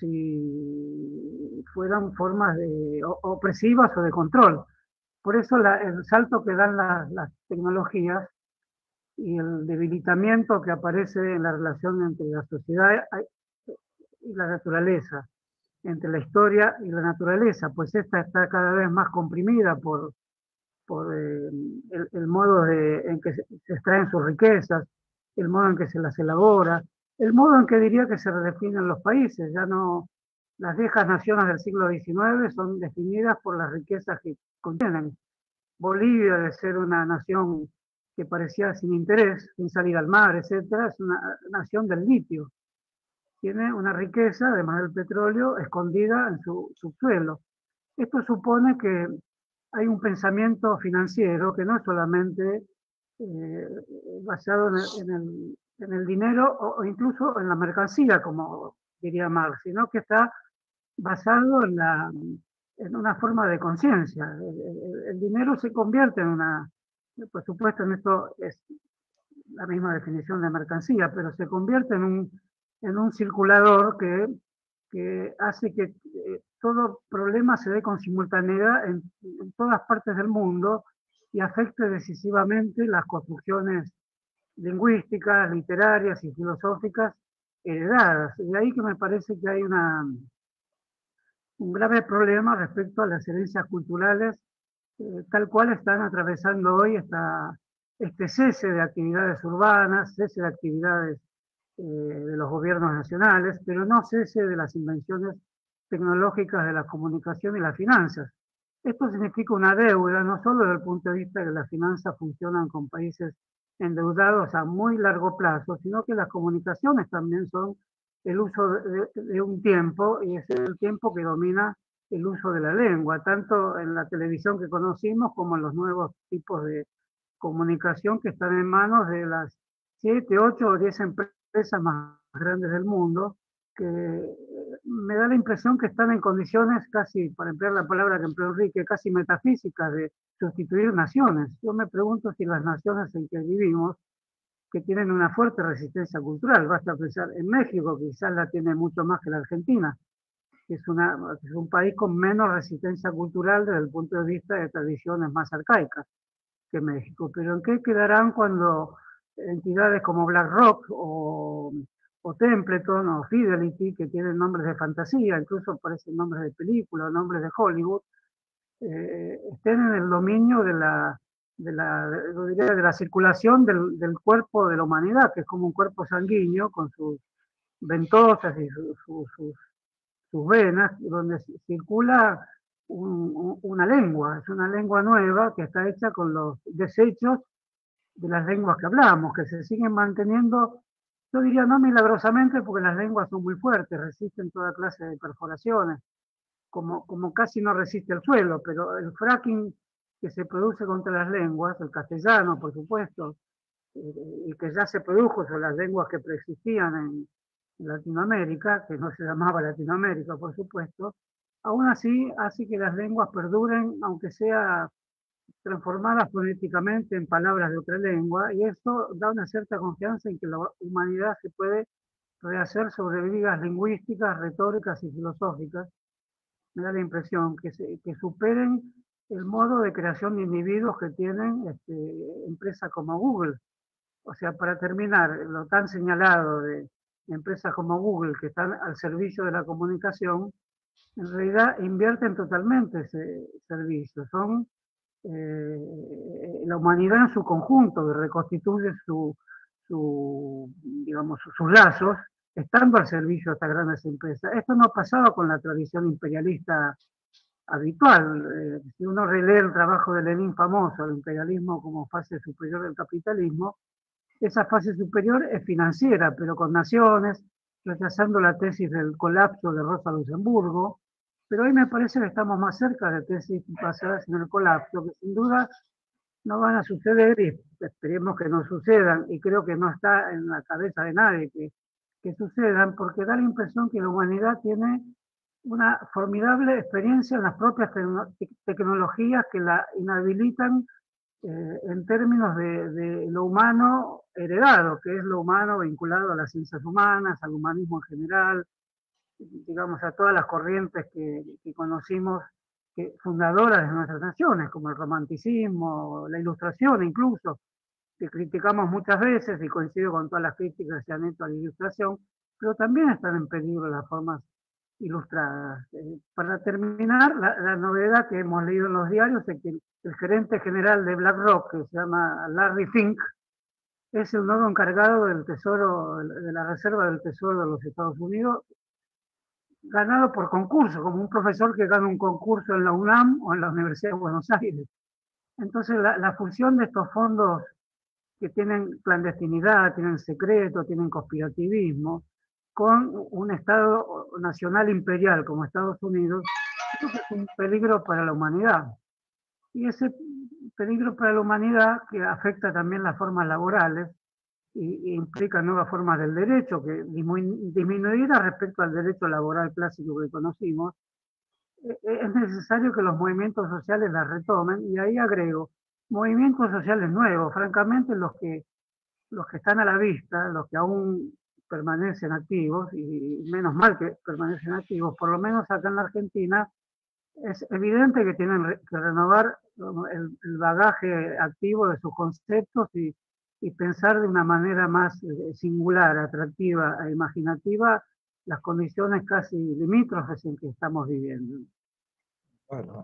si fueran formas de, o, opresivas o de control. Por eso la, el salto que dan la, las tecnologías y el debilitamiento que aparece en la relación entre la sociedad y la naturaleza, entre la historia y la naturaleza, pues esta está cada vez más comprimida por, por eh, el, el modo de, en que se, se extraen sus riquezas, el modo en que se las elabora, el modo en que diría que se redefinen los países. Ya no, las viejas naciones del siglo diecinueve son definidas por las riquezas que contienen. Bolivia, de ser una nación que parecía sin interés, sin salir al mar, etcétera, es una nación del litio. Tiene una riqueza, además del petróleo, escondida en su subsuelo. Esto supone que hay un pensamiento financiero que no es solamente eh, basado en el, en, el, en el dinero o, o incluso en la mercancía, como diría Marx, sino que está basado en, la, en una forma de conciencia. El, el, el dinero se convierte en una, por supuesto en esto es la misma definición de mercancía, pero se convierte en un, en un circulador que, que hace que eh, todo problema se dé con simultaneidad en, en todas partes del mundo y afecte decisivamente las construcciones lingüísticas, literarias y filosóficas heredadas. De ahí que me parece que hay una, un grave problema respecto a las herencias culturales, eh, tal cual están atravesando hoy esta, este cese de actividades urbanas, cese de actividades eh, de los gobiernos nacionales, pero no cese de las invenciones tecnológicas de la comunicación y las finanzas. Esto significa una deuda, no solo desde el punto de vista de que las finanzas funcionan con países endeudados a muy largo plazo, sino que las comunicaciones también son el uso de, de, de un tiempo, y es el tiempo que domina el uso de la lengua, tanto en la televisión que conocimos como en los nuevos tipos de comunicación que están en manos de las siete, ocho o diez empresas más grandes del mundo, que me da la impresión que están en condiciones casi, para emplear la palabra que empleó Enrique, casi metafísicas de sustituir naciones. Yo me pregunto si las naciones en que vivimos, que tienen una fuerte resistencia cultural, basta pensar en México, que quizás la tiene mucho más que la Argentina, que es, una, es un país con menos resistencia cultural desde el punto de vista de tradiciones más arcaicas que México. Pero ¿en qué quedarán cuando entidades como BlackRock o, o Templeton o Fidelity, que tienen nombres de fantasía, incluso parecen nombres de película, nombres de Hollywood, eh, estén en el dominio de la, de la, de la circulación del, del cuerpo de la humanidad, que es como un cuerpo sanguíneo con sus ventosas y su, su, sus, sus venas, donde circula un, un, una lengua, es una lengua nueva que está hecha con los desechos de las lenguas que hablamos, que se siguen manteniendo, yo diría no milagrosamente, porque las lenguas son muy fuertes, resisten toda clase de perforaciones, como, como casi no resiste el suelo, pero el fracking que se produce contra las lenguas, el castellano por supuesto, eh, y que ya se produjo sobre las lenguas que preexistían en, en Latinoamérica, que no se llamaba Latinoamérica por supuesto, aún así hace que las lenguas perduren, aunque sea transformadas fonéticamente en palabras de otra lengua, y eso da una cierta confianza en que la humanidad se puede rehacer sobre vigas lingüísticas, retóricas y filosóficas. Me da la impresión que, se, que superen el modo de creación de individuos que tienen este, empresas como Google. O sea, para terminar, lo tan señalado de empresas como Google que están al servicio de la comunicación, en realidad invierten totalmente ese servicio. Son eh, la humanidad en su conjunto que reconstituye su, su, digamos, sus lazos, estando al servicio de estas grandes empresas. Esto no pasaba con la tradición imperialista habitual. Eh, si uno relee el trabajo de Lenin famoso, el imperialismo como fase superior del capitalismo, esa fase superior es financiera, pero con naciones, rechazando la tesis del colapso de Rosa Luxemburgo, pero hoy me parece que estamos más cerca de tesis basadas en el colapso, que sin duda no van a suceder y esperemos que no sucedan, y creo que no está en la cabeza de nadie que, que sucedan, porque da la impresión que la humanidad tiene una formidable experiencia en las propias tecno tecnologías que la inhabilitan eh, en términos de, de lo humano heredado, que es lo humano vinculado a las ciencias humanas, al humanismo en general, digamos, a todas las corrientes que, que conocimos, que, fundadoras de nuestras naciones, como el romanticismo, la ilustración incluso, que criticamos muchas veces, y coincido con todas las críticas que se han hecho a la ilustración, pero también están en peligro las formas ilustradas. Eh, para terminar, la, la novedad que hemos leído en los diarios es que el gerente general de BlackRock, que se llama Larry Fink, es el nuevo encargado del tesoro, de la reserva del tesoro de los Estados Unidos, ganado por concurso, como un profesor que gana un concurso en la UNAM o en la Universidad de Buenos Aires. Entonces, la, la función de estos fondos que tienen clandestinidad, tienen secreto, tienen conspirativismo, con un Estado nacional imperial como Estados Unidos, creo que es un peligro para la humanidad. Y ese peligro para la humanidad, que afecta también las formas laborales y, y implica nuevas formas del derecho, que disminuirá respecto al derecho laboral clásico que conocimos, es necesario que los movimientos sociales las retomen, y ahí agrego movimientos sociales nuevos, francamente los que, los que están a la vista, los que aún permanecen activos, y menos mal que permanecen activos, por lo menos acá en la Argentina, es evidente que tienen que renovar el, el bagaje activo de sus conceptos y, y pensar de una manera más singular, atractiva e imaginativa las condiciones casi limítrofes en que estamos viviendo. Bueno.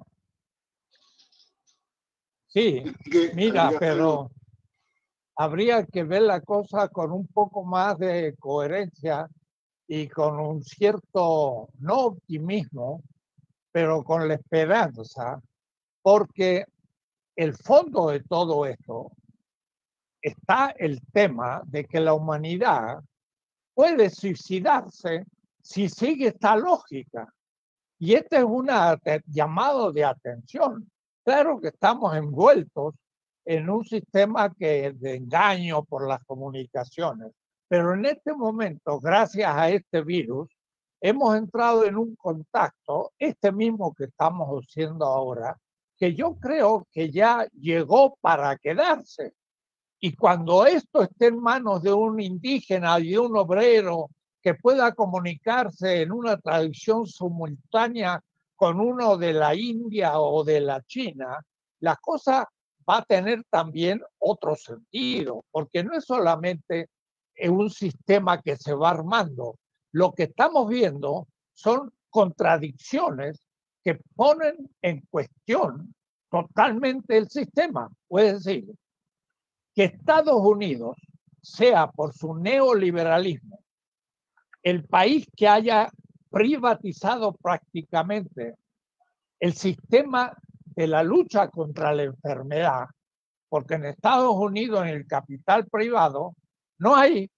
Sí, mira, pero habría que ver la cosa con un poco más de coherencia y con un cierto, no optimismo, pero con la esperanza, porque el fondo de todo esto está el tema de que la humanidad puede suicidarse si sigue esta lógica. Y este es un llamado de atención. Claro que estamos envueltos en un sistema que es de engaño por las comunicaciones, pero en este momento, gracias a este virus, hemos entrado en un contacto, este mismo que estamos haciendo ahora, que yo creo que ya llegó para quedarse. Y cuando esto esté en manos de un indígena y de un obrero que pueda comunicarse en una traducción simultánea con uno de la India o de la China, la cosa va a tener también otro sentido, porque no es solamente un sistema que se va armando. Lo que estamos viendo son contradicciones que ponen en cuestión totalmente el sistema. Puede decir que Estados Unidos sea, por su neoliberalismo, el país que haya privatizado prácticamente el sistema de la lucha contra la enfermedad, porque en Estados Unidos, en el capital privado, no hay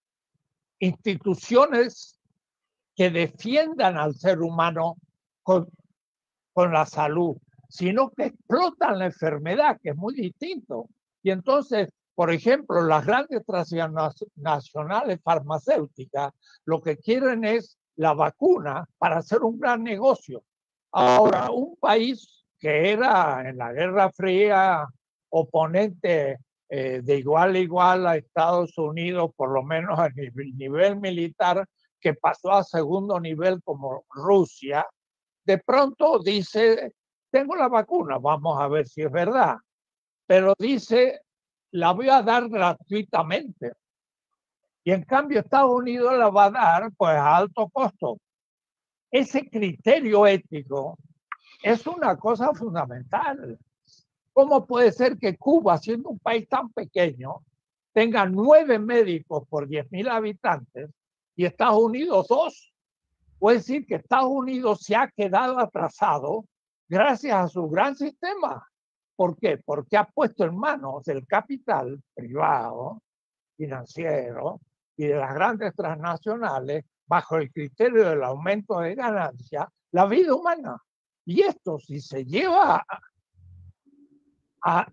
instituciones que defiendan al ser humano con, con la salud, sino que explotan la enfermedad, que es muy distinto. Y entonces, por ejemplo, las grandes transnacionales farmacéuticas lo que quieren es la vacuna para hacer un gran negocio. Ahora, un país que era en la Guerra Fría oponente eh, de igual a igual a Estados Unidos, por lo menos a nivel, nivel militar, que pasó a segundo nivel como Rusia, de pronto dice, tengo la vacuna, vamos a ver si es verdad, pero dice, la voy a dar gratuitamente. Y en cambio Estados Unidos la va a dar pues a alto costo. Ese criterio ético es una cosa fundamental. ¿Cómo puede ser que Cuba, siendo un país tan pequeño, tenga nueve médicos por diez mil habitantes y Estados Unidos dos? Puede decir que Estados Unidos se ha quedado atrasado gracias a su gran sistema. ¿Por qué? Porque ha puesto en manos del capital privado, financiero y de las grandes transnacionales, bajo el criterio del aumento de ganancias, la vida humana. Y esto, si se lleva a, a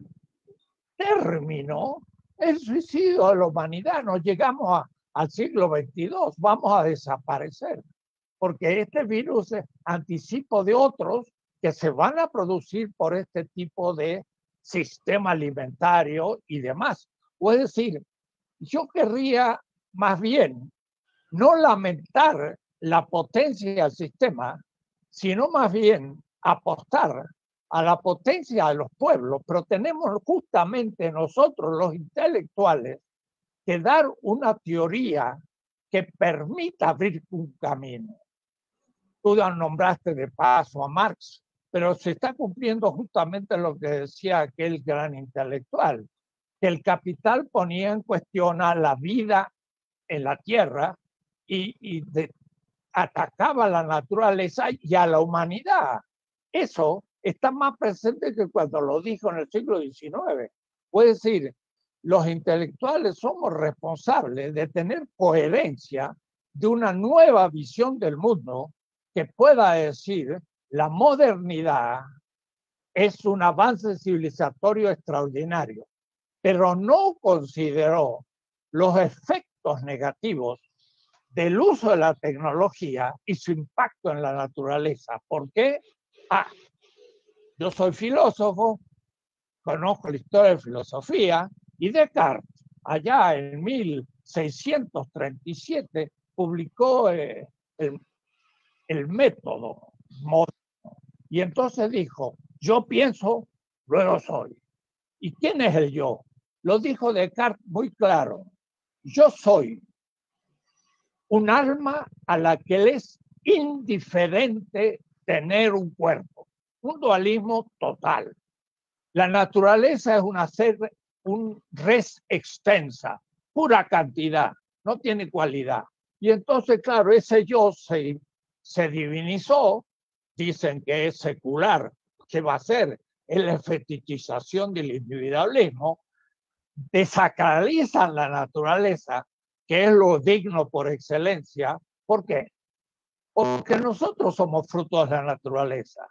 término, el suicidio de la humanidad, nos llegamos a, al siglo veintidós, vamos a desaparecer, porque este virus es anticipo de otros que se van a producir por este tipo de sistema alimentario y demás. O es decir, yo querría más bien no lamentar la potencia del sistema, sino más bien apostar a la potencia de los pueblos, pero tenemos justamente nosotros los intelectuales que dar una teoría que permita abrir un camino. Tú nombraste de paso a Marx, pero se está cumpliendo justamente lo que decía aquel gran intelectual, que el capital ponía en cuestión a la vida en la tierra y, y de, atacaba a la naturaleza y a la humanidad. Eso está más presente que cuando lo dijo en el siglo diecinueve. Puede decir, los intelectuales somos responsables de tener coherencia de una nueva visión del mundo que pueda decir la modernidad es un avance civilizatorio extraordinario, pero no consideró los efectos negativos del uso de la tecnología y su impacto en la naturaleza. ¿Por qué? Ah, yo soy filósofo, conozco la historia de filosofía, y Descartes, allá en mil seiscientos treinta y siete, publicó eh, el, el método moderno. Y entonces dijo, yo pienso, luego soy. ¿Y quién es el yo? Lo dijo Descartes muy claro. Yo soy un alma a la que le es indiferente tener un cuerpo. Un dualismo total. La naturaleza es una ser, un res extensa, pura cantidad, no tiene cualidad. Y entonces, claro, ese yo se, se divinizó, dicen que es secular. ¿Qué va a hacer? Es la fetichización del individualismo, desacralizan la naturaleza, que es lo digno por excelencia. ¿Por qué? Porque nosotros somos frutos de la naturaleza.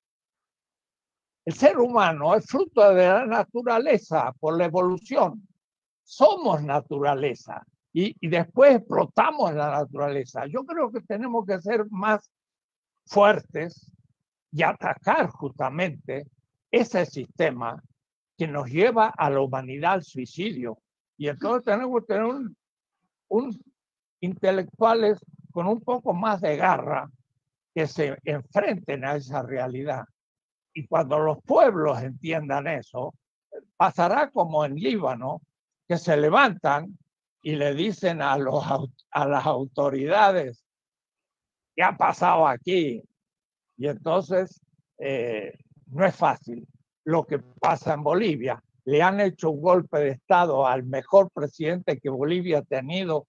El ser humano es fruto de la naturaleza por la evolución. Somos naturaleza y, y después explotamos la naturaleza. Yo creo que tenemos que ser más fuertes y atacar justamente ese sistema que nos lleva a la humanidad al suicidio. Y entonces tenemos que tener un, un intelectuales con un poco más de garra que se enfrenten a esa realidad. Y cuando los pueblos entiendan eso, pasará como en Líbano, que se levantan y le dicen a, los, a las autoridades, ¿qué ha pasado aquí? Y entonces eh, no es fácil. Lo que pasa en Bolivia, le han hecho un golpe de Estado al mejor presidente que Bolivia ha tenido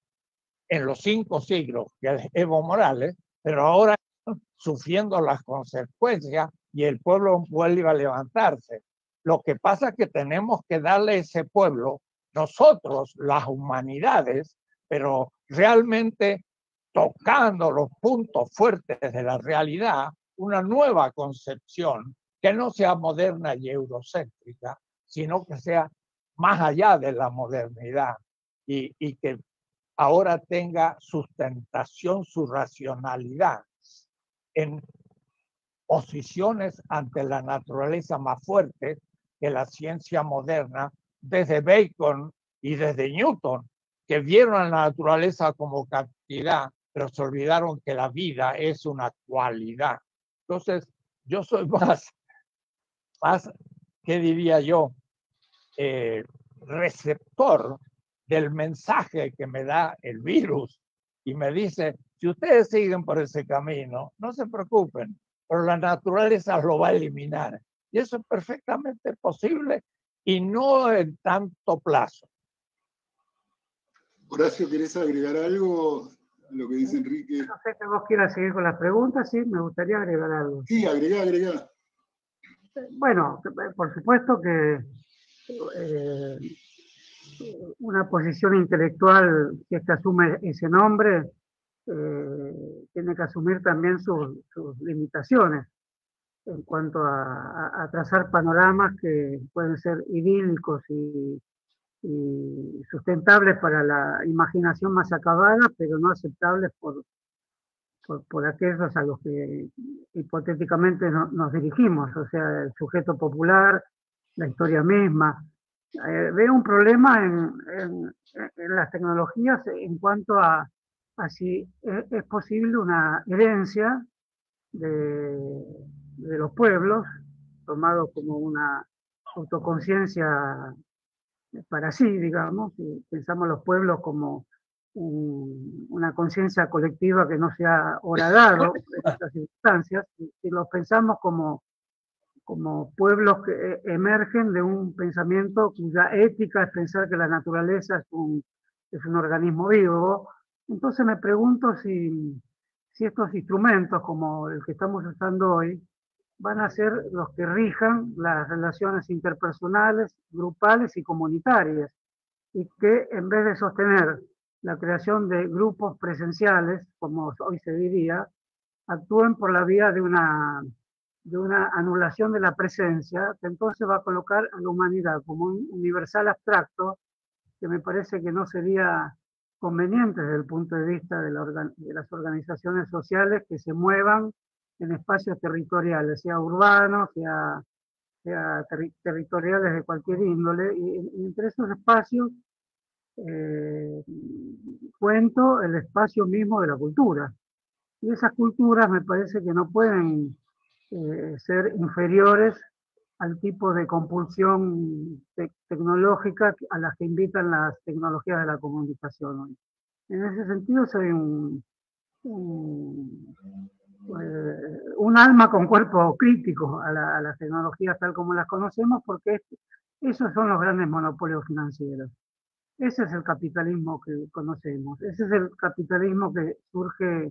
en los cinco siglos, que es Evo Morales, pero ahora sufriendo las consecuencias y el pueblo vuelve a levantarse. Lo que pasa es que tenemos que darle a ese pueblo, nosotros, las humanidades, pero realmente tocando los puntos fuertes de la realidad, una nueva concepción que no sea moderna y eurocéntrica, sino que sea más allá de la modernidad y, y que ahora tenga sustentación su racionalidad en posiciones ante la naturaleza más fuerte que la ciencia moderna, desde Bacon y desde Newton, que vieron a la naturaleza como cantidad, pero se olvidaron que la vida es una cualidad. Entonces, yo soy más, más ¿qué diría yo? Eh, receptor del mensaje que me da el virus y me dice, si ustedes siguen por ese camino, no se preocupen, pero la naturaleza lo va a eliminar. Y eso es perfectamente posible y no en tanto plazo. Horacio, ¿querés agregar algo lo que dice Enrique. No sé que vos quieras seguir con las preguntas, sí, me gustaría agregar algo. Sí, agregá, agregá. Bueno, por supuesto que eh, una posición intelectual, si es que asume ese nombre, eh, tiene que asumir también sus, sus limitaciones en cuanto a, a, a trazar panoramas que pueden ser idílicos y, y sustentables para la imaginación más acabada, pero no aceptables por, por, por aquellos a los que hipotéticamente no, nos dirigimos, o sea, el sujeto popular, la historia misma. Eh, veo un problema en, en, en, las tecnologías en cuanto a, a si es, es posible una herencia de, de los pueblos, tomado como una autoconciencia para sí, digamos, si pensamos los pueblos como un, una conciencia colectiva que no se ha horadado en estas circunstancias, si, si los pensamos como como pueblos que emergen de un pensamiento cuya ética es pensar que la naturaleza es un, es un organismo vivo. Entonces me pregunto si, si estos instrumentos, como el que estamos usando hoy, van a ser los que rijan las relaciones interpersonales, grupales y comunitarias, y que en vez de sostener la creación de grupos presenciales, como hoy se diría, actúen por la vía de una de una anulación de la presencia, que entonces va a colocar a la humanidad como un universal abstracto, que me parece que no sería conveniente desde el punto de vista de, la organ de las organizaciones sociales que se muevan en espacios territoriales, sea urbanos, sea, sea ter territoriales de cualquier índole, y, y entre esos espacios eh, cuento el espacio mismo de la cultura. Y esas culturas me parece que no pueden Eh, ser inferiores al tipo de compulsión te tecnológica a las que invitan las tecnologías de la comunicación hoy. En ese sentido soy un, un, eh, un alma con cuerpo crítico a, la, a las tecnologías tal como las conocemos, porque esos son los grandes monopolios financieros. Ese es el capitalismo que conocemos, ese es el capitalismo que surge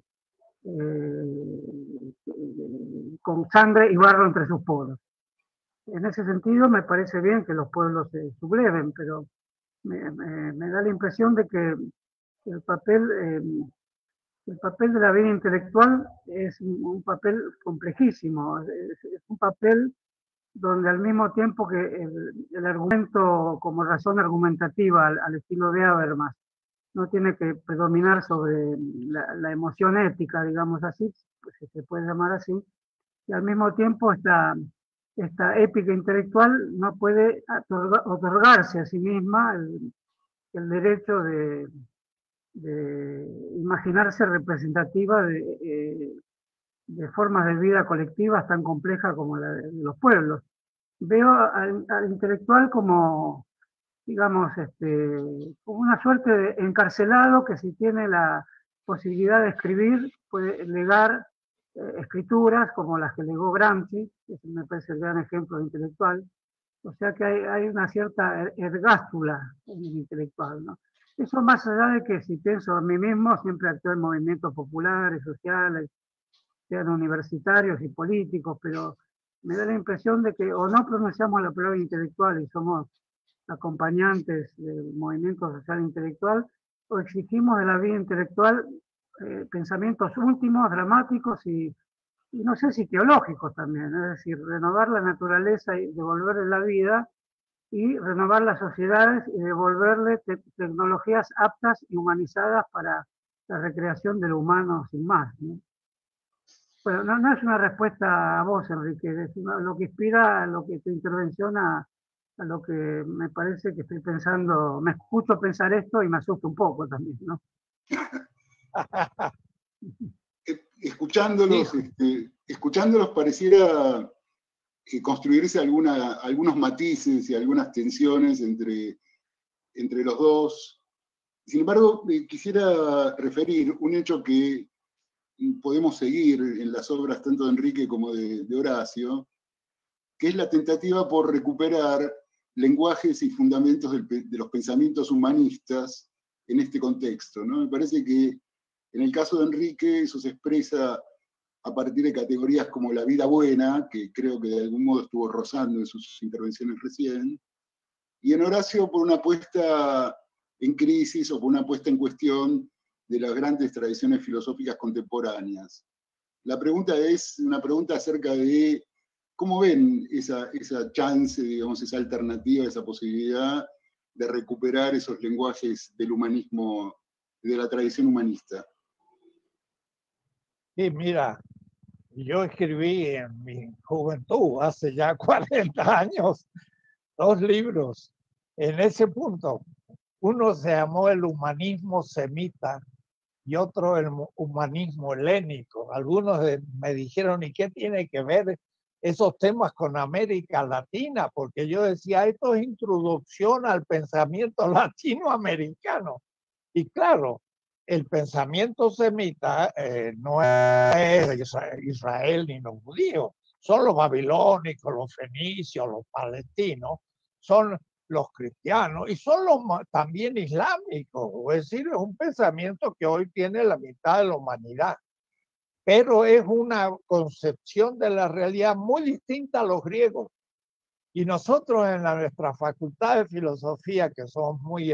Eh, con sangre y barro entre sus poros. En ese sentido me parece bien que los pueblos se subleven, pero me, me, me da la impresión de que el papel, eh, el papel de la vida intelectual es un, un papel complejísimo, es, es un papel donde al mismo tiempo que el, el argumento como razón argumentativa al, al estilo de Habermas no tiene que predominar sobre la, la emoción ética, digamos así, pues si se puede llamar así, y al mismo tiempo esta, esta épica intelectual no puede otorga, otorgarse a sí misma el, el derecho de, de imaginarse representativa de, eh, de formas de vida colectivas tan complejas como la de los pueblos. Veo al, al intelectual como digamos, este, como una suerte de encarcelado que si tiene la posibilidad de escribir, puede legar eh, escrituras como las que legó Gramsci, que me parece el gran ejemplo de intelectual. O sea que hay, hay una cierta er ergástula en el intelectual, ¿no? Eso más allá de que si pienso en mí mismo, siempre actúo en movimientos populares, sociales, sean universitarios y políticos, pero me da la impresión de que o no pronunciamos la palabra intelectual y somos acompañantes del movimiento social intelectual, o exigimos de la vida intelectual eh, pensamientos últimos, dramáticos y, y no sé si teológicos también, es decir, renovar la naturaleza y devolverle la vida, y renovar las sociedades y devolverle te tecnologías aptas y humanizadas para la recreación de lo humano sin más, ¿no? Bueno, no, no es una respuesta a vos, Enrique, es una, lo que inspira lo que tu intervención a, a lo que me parece que estoy pensando, me escucho pensar esto y me asusta un poco también, ¿no? Escuchándolos, este, escuchándolos pareciera eh, construirse alguna, algunos matices y algunas tensiones entre, entre los dos. Sin embargo, eh, quisiera referir un hecho que podemos seguir en las obras tanto de Enrique como de, de Horacio, que es la tentativa por recuperar lenguajes y fundamentos del, de los pensamientos humanistas en este contexto, ¿no? Me parece que En el caso de Enrique, eso se expresa a partir de categorías como la vida buena, que creo que de algún modo estuvo rozando en sus intervenciones recién, y en Horacio por una puesta en crisis o por una puesta en cuestión de las grandes tradiciones filosóficas contemporáneas. La pregunta es una pregunta acerca de cómo ven esa, esa chance, digamos, esa alternativa, esa posibilidad de recuperar esos lenguajes del humanismo, de la tradición humanista. Sí, mira, yo escribí en mi juventud, hace ya cuarenta años, dos libros en ese punto. Uno se llamó El humanismo semita y otro El humanismo helénico. Algunos me dijeron, ¿y qué tiene que ver esos temas con América Latina? Porque yo decía, esto es introducción al pensamiento latinoamericano. Y claro, el pensamiento semita eh, no es Israel ni los judíos, son los babilónicos, los fenicios, los palestinos, son los cristianos y son los también islámicos. Es decir, es un pensamiento que hoy tiene la mitad de la humanidad, pero es una concepción de la realidad muy distinta a los griegos. Y nosotros en la, nuestra facultad de filosofía, que somos muy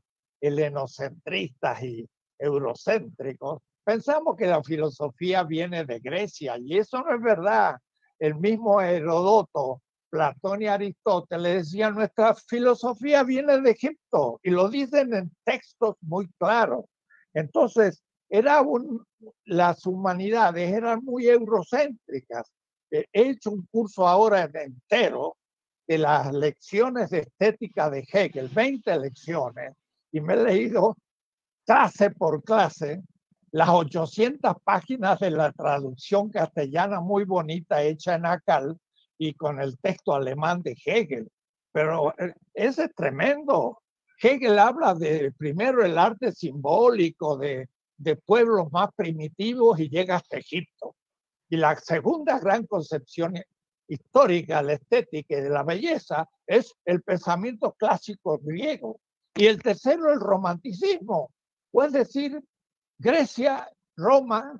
helenocentristas y eurocéntricos, pensamos que la filosofía viene de Grecia, y eso no es verdad. El mismo Heródoto, Platón y Aristóteles decían, nuestra filosofía viene de Egipto, y lo dicen en textos muy claros. Entonces, era un, las humanidades eran muy eurocéntricas. He hecho un curso ahora entero de las lecciones de estética de Hegel, veinte lecciones, y me he leído clase por clase las ochocientas páginas de la traducción castellana muy bonita hecha en Akal y con el texto alemán de Hegel. Pero ese es tremendo. Hegel habla de primero el arte simbólico de, de pueblos más primitivos y llega hasta Egipto. Y la segunda gran concepción histórica, la estética y de la belleza, es el pensamiento clásico griego. Y el tercero, el romanticismo. Es decir, Grecia, Roma,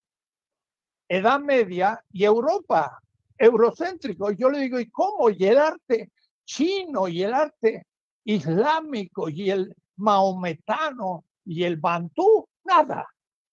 Edad Media y Europa, eurocéntrico. Yo le digo, ¿y cómo? Y el arte chino, y el arte islámico, y el maometano, y el bantú, nada.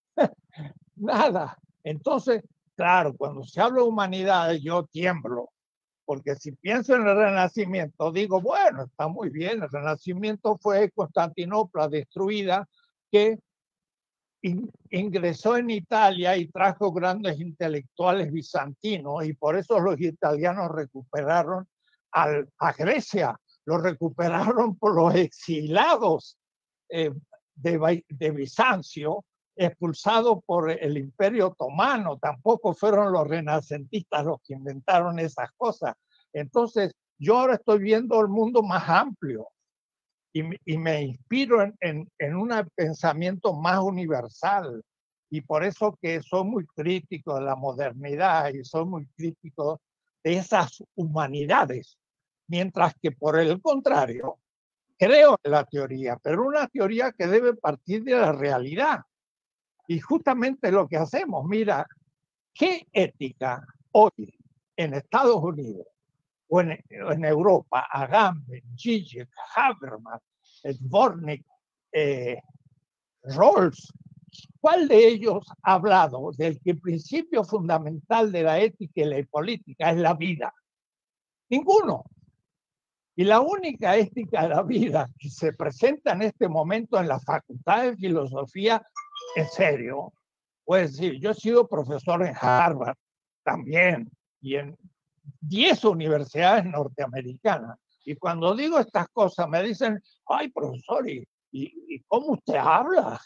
Nada. Entonces, claro, cuando se habla de humanidades, yo tiemblo. Porque si pienso en el Renacimiento, digo, bueno, está muy bien, el Renacimiento fue Constantinopla destruida, que in, ingresó en Italia y trajo grandes intelectuales bizantinos, y por eso los italianos recuperaron al, a Grecia, lo recuperaron por los exilados eh, de, de Bizancio, expulsados por el Imperio Otomano. Tampoco fueron los renacentistas los que inventaron esas cosas. Entonces, yo ahora estoy viendo el mundo más amplio y, y me inspiro en, en, en un pensamiento más universal. Y por eso que soy muy crítico de la modernidad y soy muy crítico de esas humanidades. Mientras que, por el contrario, creo en la teoría, pero una teoría que debe partir de la realidad. Y justamente lo que hacemos, mira, ¿qué ética hoy en Estados Unidos o en, en Europa, Agamben, Zizek, Habermas, Dvornik, eh, Rawls, cuál de ellos ha hablado del que el principio fundamental de la ética y la política es la vida? Ninguno. Y la única ética de la vida que se presenta en este momento en la Facultad de Filosofía, en serio, puedes decir, yo he sido profesor en Harvard también y en diez universidades norteamericanas. Y cuando digo estas cosas me dicen, ay, profesor, ¿y, y, y cómo usted habla?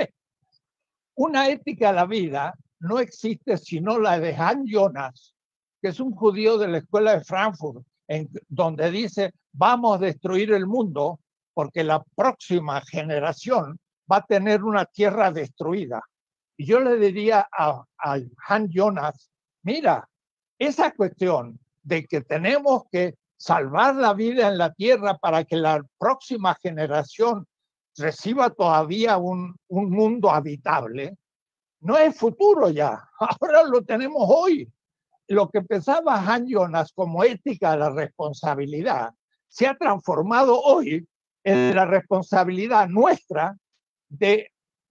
Una ética de la vida no existe sino la de Han Jonas, que es un judío de la escuela de Frankfurt, en donde dice, vamos a destruir el mundo porque la próxima generación va a tener una tierra destruida. Y yo le diría a, a Han Jonas, mira, esa cuestión de que tenemos que salvar la vida en la tierra para que la próxima generación reciba todavía un, un mundo habitable, no es futuro ya, ahora lo tenemos hoy. Lo que pensaba Han Jonas como ética de la responsabilidad se ha transformado hoy en la responsabilidad nuestra de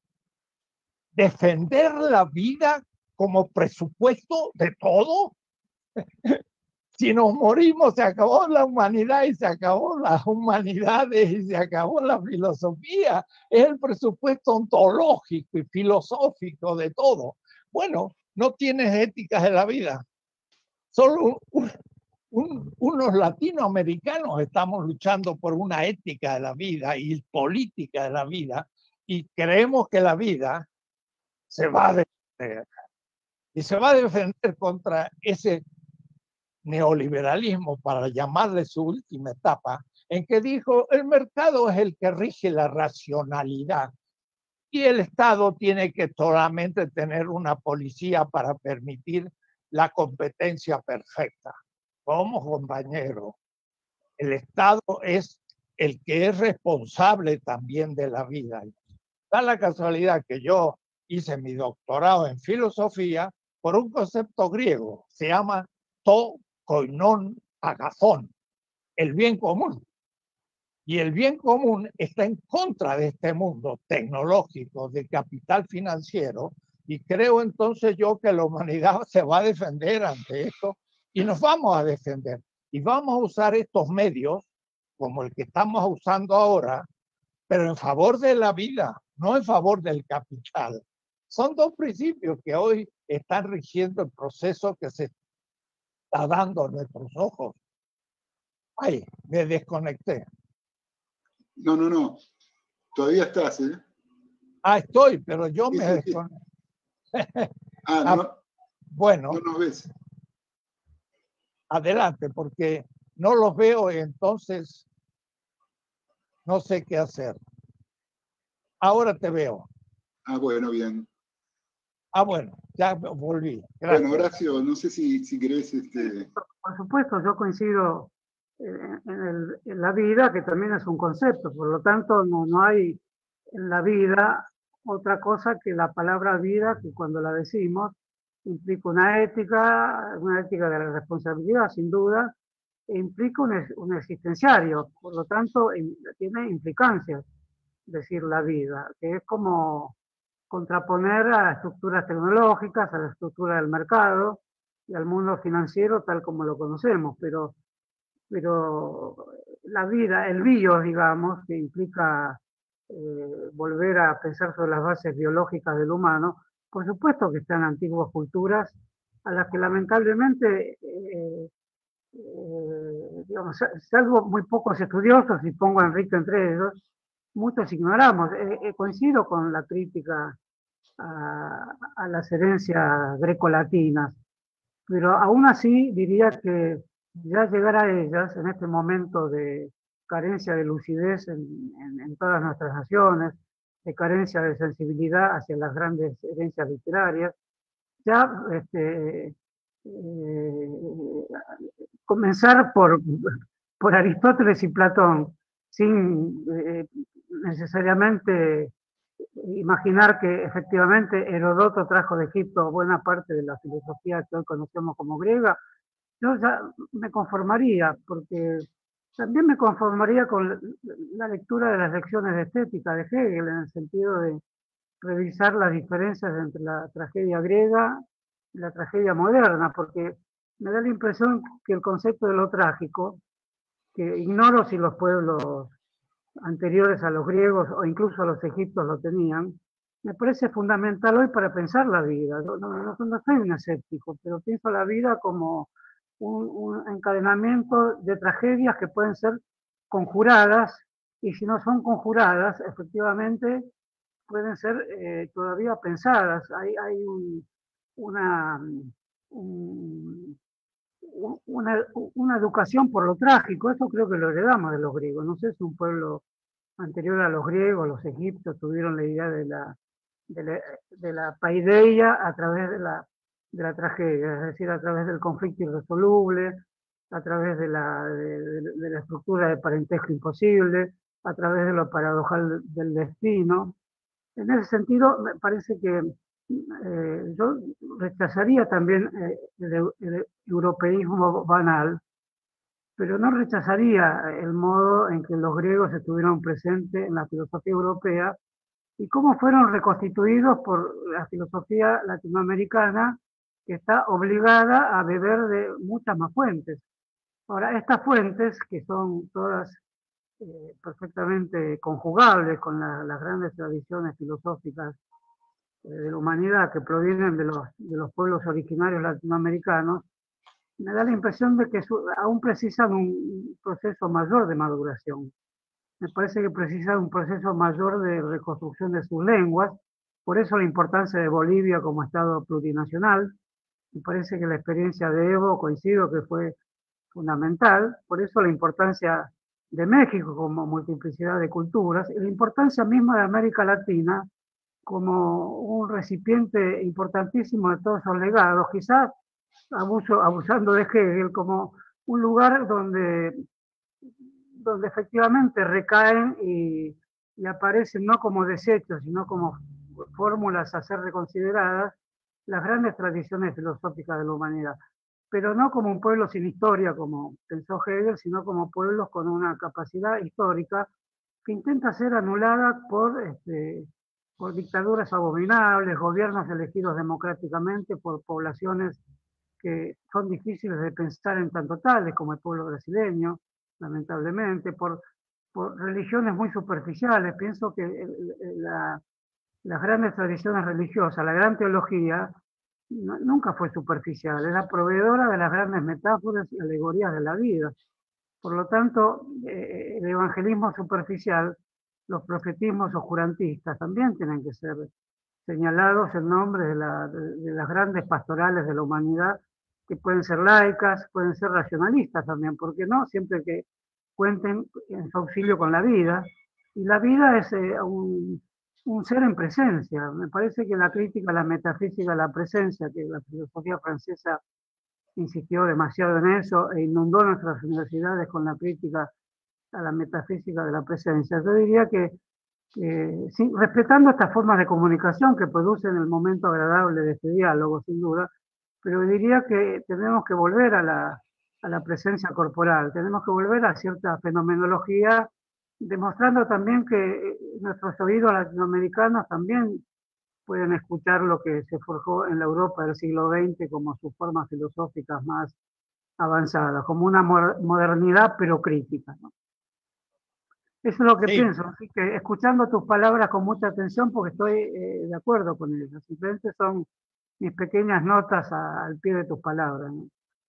defender la vida como presupuesto de todo. Si nos morimos, se acabó la humanidad y se acabó las humanidades y se acabó la filosofía. Es el presupuesto ontológico y filosófico de todo. Bueno, no tienes éticas de la vida. Solo un, un, unos latinoamericanos estamos luchando por una ética de la vida y política de la vida, y creemos que la vida se va a defender. Y se va a defender contra ese neoliberalismo, para llamarle su última etapa, en que dijo el mercado es el que rige la racionalidad y el Estado tiene que solamente tener una policía para permitir la competencia perfecta. Como compañero, el Estado es el que es responsable también de la vida. Da la casualidad que yo hice mi doctorado en filosofía por un concepto griego, se llama to koinon agazón, el bien común. Y el bien común está en contra de este mundo tecnológico, de capital financiero, y creo entonces yo que la humanidad se va a defender ante esto, y nos vamos a defender. Y vamos a usar estos medios, como el que estamos usando ahora, pero en favor de la vida, no en favor del capital. Son dos principios que hoy están rigiendo el proceso que se está dando a nuestros ojos. Ay, me desconecté. No, no, no. Todavía estás, ¿eh? Ah, estoy, pero yo Sí, me sí, sí. desconecté. Ah, no, Bueno, no nos ves. adelante, porque no los veo y entonces no sé qué hacer. Ahora te veo. Ah, bueno, bien. Ah, bueno, ya volví. Gracias. Bueno, Horacio, no sé si, si querés... Este... Por supuesto, yo coincido en, en, el, en la vida, que también es un concepto, por lo tanto no, no hay en la vida otra cosa que la palabra vida, que cuando la decimos implica una ética, una ética de la responsabilidad, sin duda, e implica un, un existenciario, por lo tanto tiene implicancias, decir la vida, que es como contraponer a las estructuras tecnológicas, a la estructura del mercado y al mundo financiero tal como lo conocemos, pero, pero la vida, el bio, digamos, que implica eh, volver a pensar sobre las bases biológicas del humano, por supuesto que están antiguas culturas a las que lamentablemente, eh, eh, digamos, salvo muy pocos estudiosos, y pongo a Enrique entre ellos, muchos ignoramos. Eh, eh, coincido con la crítica a, a las herencias grecolatinas, pero aún así diría que ya llegar a ellas en este momento de carencia de lucidez en, en, en todas nuestras naciones, de carencia de sensibilidad hacia las grandes herencias literarias, ya este, eh, comenzar por, por Aristóteles y Platón, sin eh, necesariamente imaginar que efectivamente Herodoto trajo de Egipto buena parte de la filosofía que hoy conocemos como griega, yo ya me conformaría, porque también me conformaría con la lectura de las lecciones de estética de Hegel, en el sentido de revisar las diferencias entre la tragedia griega y la tragedia moderna, porque me da la impresión que el concepto de lo trágico, que ignoro si los pueblos anteriores a los griegos o incluso a los egipcios lo tenían, me parece fundamental hoy para pensar la vida. No, no, no, no soy un escéptico, pero pienso la vida como un, un encadenamiento de tragedias que pueden ser conjuradas, y si no son conjuradas, efectivamente pueden ser eh, todavía pensadas. Hay, hay un, una, un, una, una educación por lo trágico, eso creo que lo heredamos de los griegos. No sé si un pueblo anterior a los griegos, los egipcios, tuvieron la idea de la, de la, de la paideia a través de la, de la tragedia, es decir, a través del conflicto irresoluble, a través de la, de, de la estructura de parentesco imposible, a través de lo paradojal del destino. En ese sentido, me parece que eh, yo rechazaría también eh, el, el europeísmo banal, pero no rechazaría el modo en que los griegos estuvieron presentes en la filosofía europea y cómo fueron reconstituidos por la filosofía latinoamericana, que está obligada a beber de muchas más fuentes. Ahora, estas fuentes, que son todas eh, perfectamente conjugables con la, las grandes tradiciones filosóficas eh, de la humanidad que provienen de los, de los pueblos originarios latinoamericanos, me da la impresión de que su, aún precisan un proceso mayor de maduración. Me parece que precisan un proceso mayor de reconstrucción de sus lenguas, por eso la importancia de Bolivia como Estado plurinacional. Me parece que la experiencia de Evo, coincido que fue fundamental, por eso la importancia de México como multiplicidad de culturas, y la importancia misma de América Latina como un recipiente importantísimo de todos esos legados, quizás abuso, abusando de Hegel, como un lugar donde, donde efectivamente recaen y, y aparecen no como desechos, sino como fórmulas a ser reconsideradas las grandes tradiciones filosóficas de la humanidad, pero no como un pueblo sin historia, como pensó Hegel, sino como pueblos con una capacidad histórica que intenta ser anulada por, este, por dictaduras abominables, gobiernos elegidos democráticamente por poblaciones que son difíciles de pensar en tanto tales, como el pueblo brasileño, lamentablemente, por, por religiones muy superficiales. Pienso que la, las grandes tradiciones religiosas, la gran teología, no, nunca fue superficial, era proveedora de las grandes metáforas y alegorías de la vida. Por lo tanto, eh, el evangelismo superficial, los profetismos oscurantistas también tienen que ser señalados en nombre de, la, de, de las grandes pastorales de la humanidad, que pueden ser laicas, pueden ser racionalistas también, porque no, siempre que cuenten en su auxilio con la vida, y la vida es eh, un, un ser en presencia. Me parece que la crítica a la metafísica de la presencia, que la filosofía francesa insistió demasiado en eso e inundó nuestras universidades con la crítica a la metafísica de la presencia. Yo diría que, que sí, respetando estas formas de comunicación que producen el momento agradable de este diálogo, sin duda, pero diría que tenemos que volver a la, a la presencia corporal, tenemos que volver a cierta fenomenología, demostrando también que nuestros oídos latinoamericanos también pueden escuchar lo que se forjó en la Europa del siglo veinte como sus formas filosóficas más avanzadas, como una modernidad pero crítica, ¿no? Eso es lo que sí pienso, así que escuchando tus palabras con mucha atención porque estoy eh, de acuerdo con ellas, simplemente son mis pequeñas notas a, al pie de tus palabras, ¿no?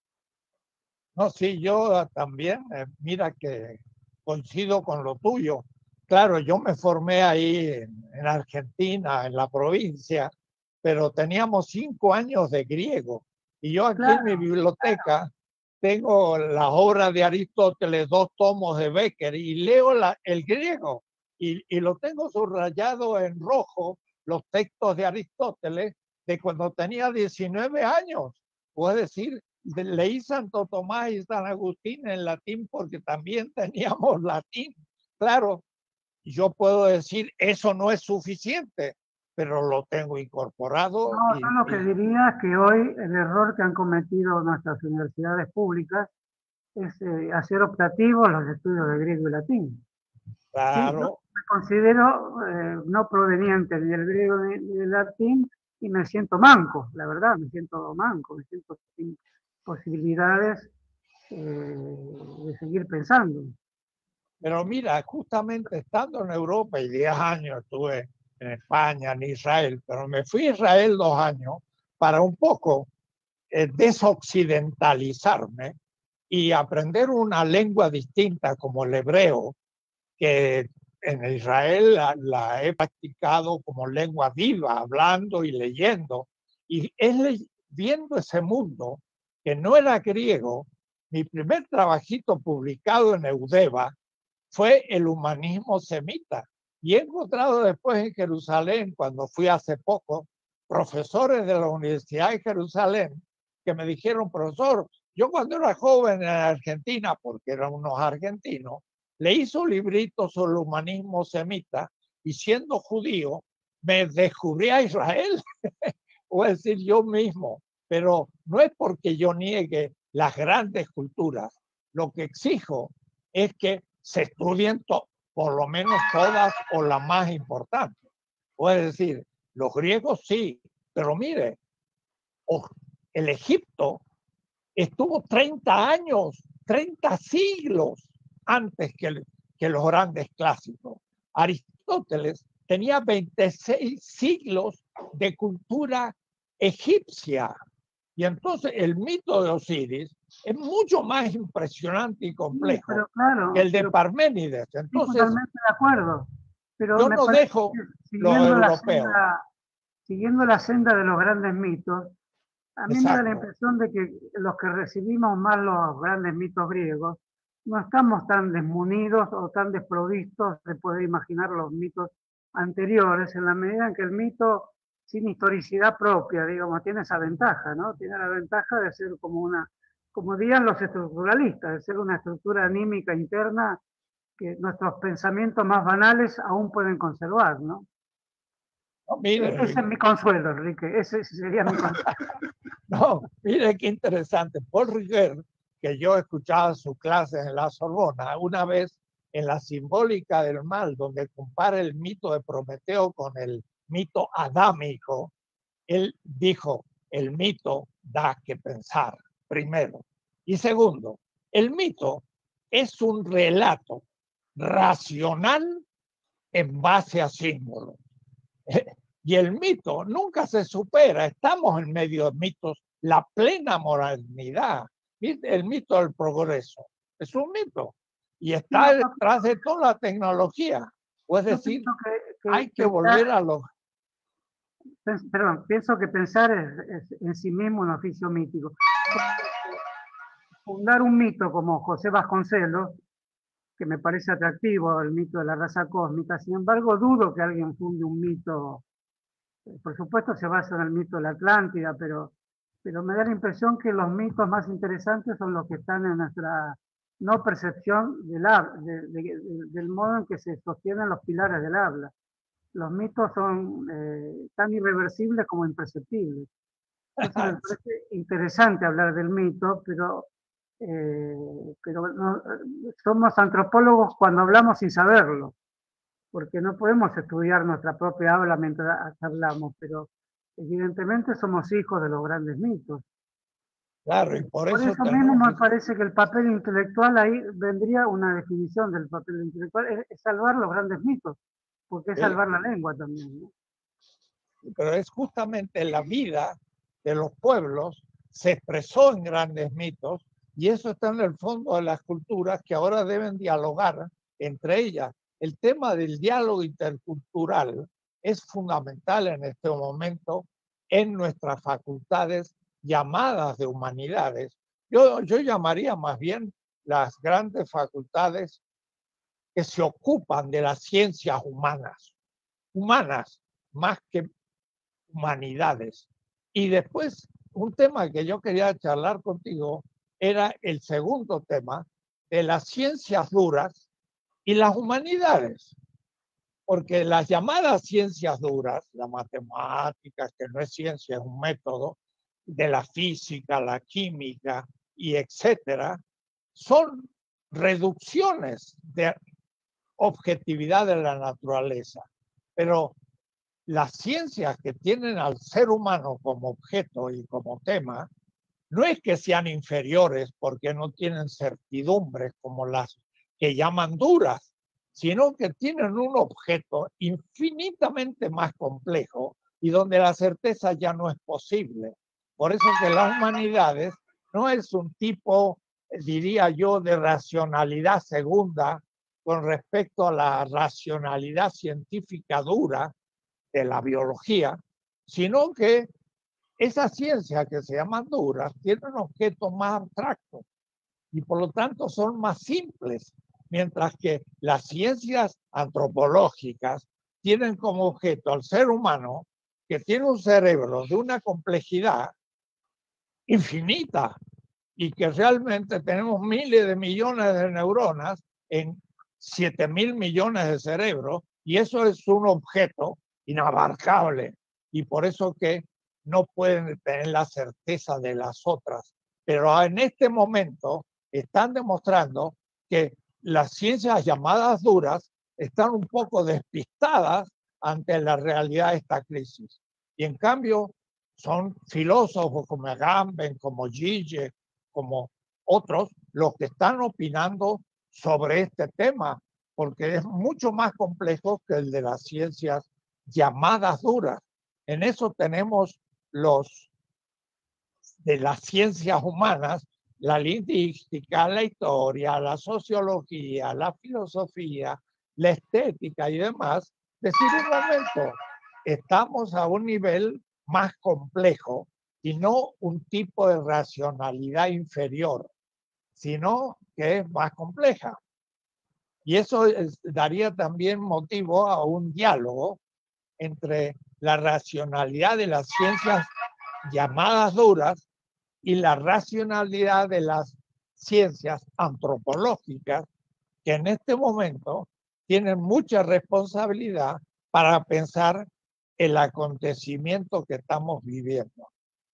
No, sí, yo también, eh, mira que coincido con lo tuyo. Claro, yo me formé ahí en, en Argentina, en la provincia, pero teníamos cinco años de griego. Y yo aquí claro, en mi biblioteca claro. tengo las obras de Aristóteles, dos tomos de Becker, y leo la, el griego. Y, y lo tengo subrayado en rojo, los textos de Aristóteles, de cuando tenía diecinueve años. Puedo decir, de, leí Santo Tomás y San Agustín en latín porque también teníamos latín. Claro, yo puedo decir, eso no es suficiente, pero lo tengo incorporado. No, y, yo lo que y... diría es que hoy el error que han cometido nuestras universidades públicas es eh, hacer optativos los estudios de griego y latín. Claro. Sí, yo me considero eh, no proveniente ni del griego ni del latín y me siento manco, la verdad, me siento manco, me siento sin posibilidades eh, de seguir pensando. Pero mira, justamente estando en Europa y diez años estuve en España, en Israel, pero me fui a Israel dos años para un poco eh, desoccidentalizarme y aprender una lengua distinta como el hebreo, que en Israel la, la he practicado como lengua viva, hablando y leyendo. Y es viendo ese mundo que no era griego. Mi primer trabajito publicado en Eudeva fue el humanismo semita. Y he encontrado después en Jerusalén, cuando fui hace poco, profesores de la Universidad de Jerusalén que me dijeron, profesor, yo cuando era joven en Argentina, porque eran unos argentinos, leí su librito sobre el humanismo semita y siendo judío, me descubrí a Israel, o es decir, yo mismo, pero no es porque yo niegue las grandes culturas, lo que exijo es que se estudien to- por lo menos todas o la más importante. O es decir, los griegos sí, pero mire, oh, el Egipto estuvo treinta años, treinta siglos antes que, el, que los grandes clásicos. Aristóteles tenía veintiséis siglos de cultura egipcia. Y entonces el mito de Osiris es mucho más impresionante y complejo sí, pero claro, que el de pero, Parménides. Entonces, sí, totalmente de acuerdo. Pero yo me no parece dejo que los siguiendo la, europeos. senda, siguiendo la senda de los grandes mitos, a mí me da la Exacto. impresión de que los que recibimos más los grandes mitos griegos no estamos tan desmunidos o tan desprovistos de poder imaginar los mitos anteriores, en la medida en que el mito sin historicidad propia, digamos, tiene esa ventaja, ¿no? Tiene la ventaja de ser como una, como dirían los estructuralistas, de ser una estructura anímica interna que nuestros pensamientos más banales aún pueden conservar, ¿no? No, mire, Ese es mi consuelo, Enrique, ese sería mi consuelo. no, mire qué interesante. Paul Ricoeur, que yo escuchaba sus clases en la Sorbona, una vez en la simbólica del mal, donde compara el mito de Prometeo con el mito adámico, él dijo, el mito da que pensar, primero. Y segundo, el mito es un relato racional en base a símbolos. Y el mito nunca se supera. Estamos en medio de mitos. La plena modernidad, el mito del progreso, es un mito. Y está detrás de toda la tecnología. O es decir, que, que hay que pensar, volver a los... Perdón, pienso que pensar es, es en sí mismo un oficio mítico. Fundar un mito como José Vasconcelos, que me parece atractivo, el mito de la raza cósmica, sin embargo, dudo que alguien funde un mito. Por supuesto se basa en el mito de la Atlántida, pero, pero me da la impresión que los mitos más interesantes son los que están en nuestra no percepción del, de, de, de, del modo en que se sostienen los pilares del habla. Los mitos son eh, tan irreversibles como imperceptibles. Entonces me parece interesante hablar del mito, pero, eh, pero no, somos antropólogos cuando hablamos sin saberlo, porque no podemos estudiar nuestra propia habla mientras hablamos, pero evidentemente somos hijos de los grandes mitos. Claro, y por, por eso, eso mismo me parece que el papel intelectual, ahí vendría una definición del papel intelectual, es, es salvar los grandes mitos, porque es sí. salvar la lengua también, ¿no? Pero es justamente la vida de los pueblos se expresó en grandes mitos, y eso está en el fondo de las culturas que ahora deben dialogar entre ellas. El tema del diálogo intercultural es fundamental en este momento en nuestras facultades llamadas de humanidades. Yo, yo llamaría más bien las grandes facultades que se ocupan de las ciencias humanas, humanas más que humanidades. Y después, un tema que yo quería charlar contigo era el segundo tema de las ciencias duras y las humanidades, porque las llamadas ciencias duras, la matemática, que no es ciencia, es un método, de la física, la química y etcétera, son reducciones de objetividad de la naturaleza. Pero las ciencias que tienen al ser humano como objeto y como tema, no es que sean inferiores porque no tienen certidumbres como las que llaman duras, sino que tienen un objeto infinitamente más complejo y donde la certeza ya no es posible. Por eso que las humanidades no es un tipo, diría yo, de racionalidad segunda con respecto a la racionalidad científica dura de la biología, sino que esas ciencias que se llaman duras tienen un objeto más abstracto y por lo tanto son más simples, mientras que las ciencias antropológicas tienen como objeto al ser humano que tiene un cerebro de una complejidad infinita y que realmente tenemos miles de millones de neuronas en siete mil millones de cerebros, y eso es un objeto inabarcable, y por eso que no pueden tener la certeza de las otras. Pero en este momento están demostrando que las ciencias llamadas duras están un poco despistadas ante la realidad de esta crisis. Y en cambio son filósofos como Agamben, como Gige, como otros, los que están opinando sobre este tema, porque es mucho más complejo que el de las ciencias llamadas duras. En eso tenemos los de las ciencias humanas, la lingüística, la historia, la sociología, la filosofía, la estética y demás, decir un momento, estamos a un nivel más complejo y no un tipo de racionalidad inferior, sino que es más compleja. Y eso es, daría también motivo a un diálogo entre la racionalidad de las ciencias llamadas duras y la racionalidad de las ciencias antropológicas, que en este momento tienen mucha responsabilidad para pensar el acontecimiento que estamos viviendo.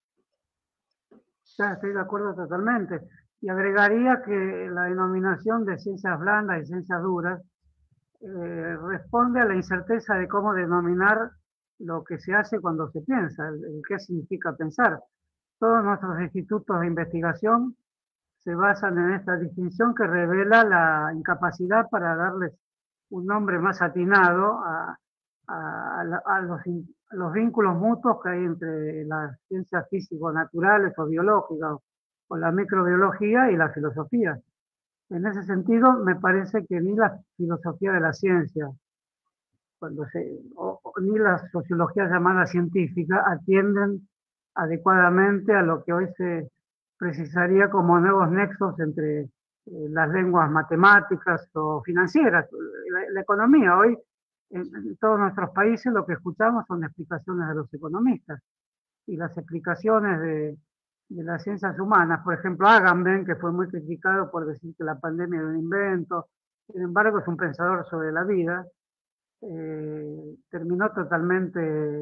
Ya, estoy de acuerdo totalmente. Y agregaría que la denominación de ciencias blandas y ciencias duras eh, responde a la incerteza de cómo denominar lo que se hace cuando se piensa, el, el qué significa pensar. Todos nuestros institutos de investigación se basan en esta distinción que revela la incapacidad para darles un nombre más atinado a, a, a, los, a los vínculos mutuos que hay entre las ciencias físico-naturales o biológicas, o la microbiología y la filosofía. En ese sentido, me parece que ni la filosofía de la ciencia, cuando se, o, o, ni la sociología llamada científica atienden adecuadamente a lo que hoy se precisaría como nuevos nexos entre eh, las lenguas matemáticas o financieras. La, la economía hoy, en, en todos nuestros países, lo que escuchamos son explicaciones de los economistas, y las explicaciones de, de las ciencias humanas, por ejemplo, Agamben, que fue muy criticado por decir que la pandemia era un invento, sin embargo es un pensador sobre la vida, eh, terminó totalmente,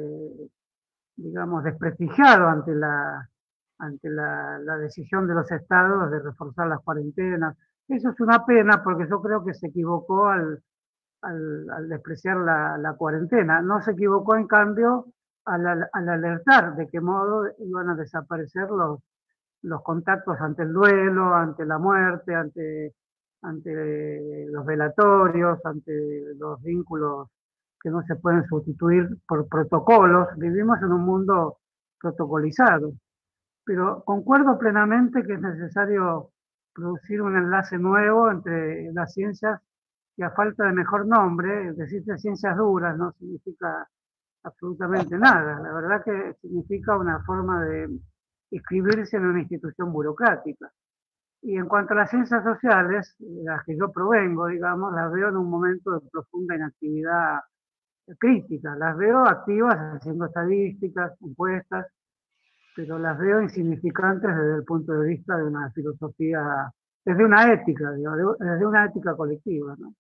digamos, desprestigiado ante la, ante la, la decisión de los estados de reforzar las cuarentenas. Eso es una pena porque yo creo que se equivocó al, al, al despreciar la, la cuarentena. No se equivocó, en cambio, al, al alertar de qué modo iban a desaparecer los, los contactos ante el duelo, ante la muerte, ante, ante los velatorios, ante los vínculos que no se pueden sustituir por protocolos. Vivimos en un mundo protocolizado, pero concuerdo plenamente que es necesario producir un enlace nuevo entre las ciencias, que a falta de mejor nombre, decir ciencias duras no significa absolutamente nada. La verdad que significa una forma de inscribirse en una institución burocrática. Y en cuanto a las ciencias sociales, las que yo provengo, digamos, las veo en un momento de profunda inactividad crítica. Las veo activas haciendo estadísticas, encuestas, pero las veo insignificantes desde el punto de vista de una filosofía, desde una ética, digamos, desde una ética colectiva, ¿no?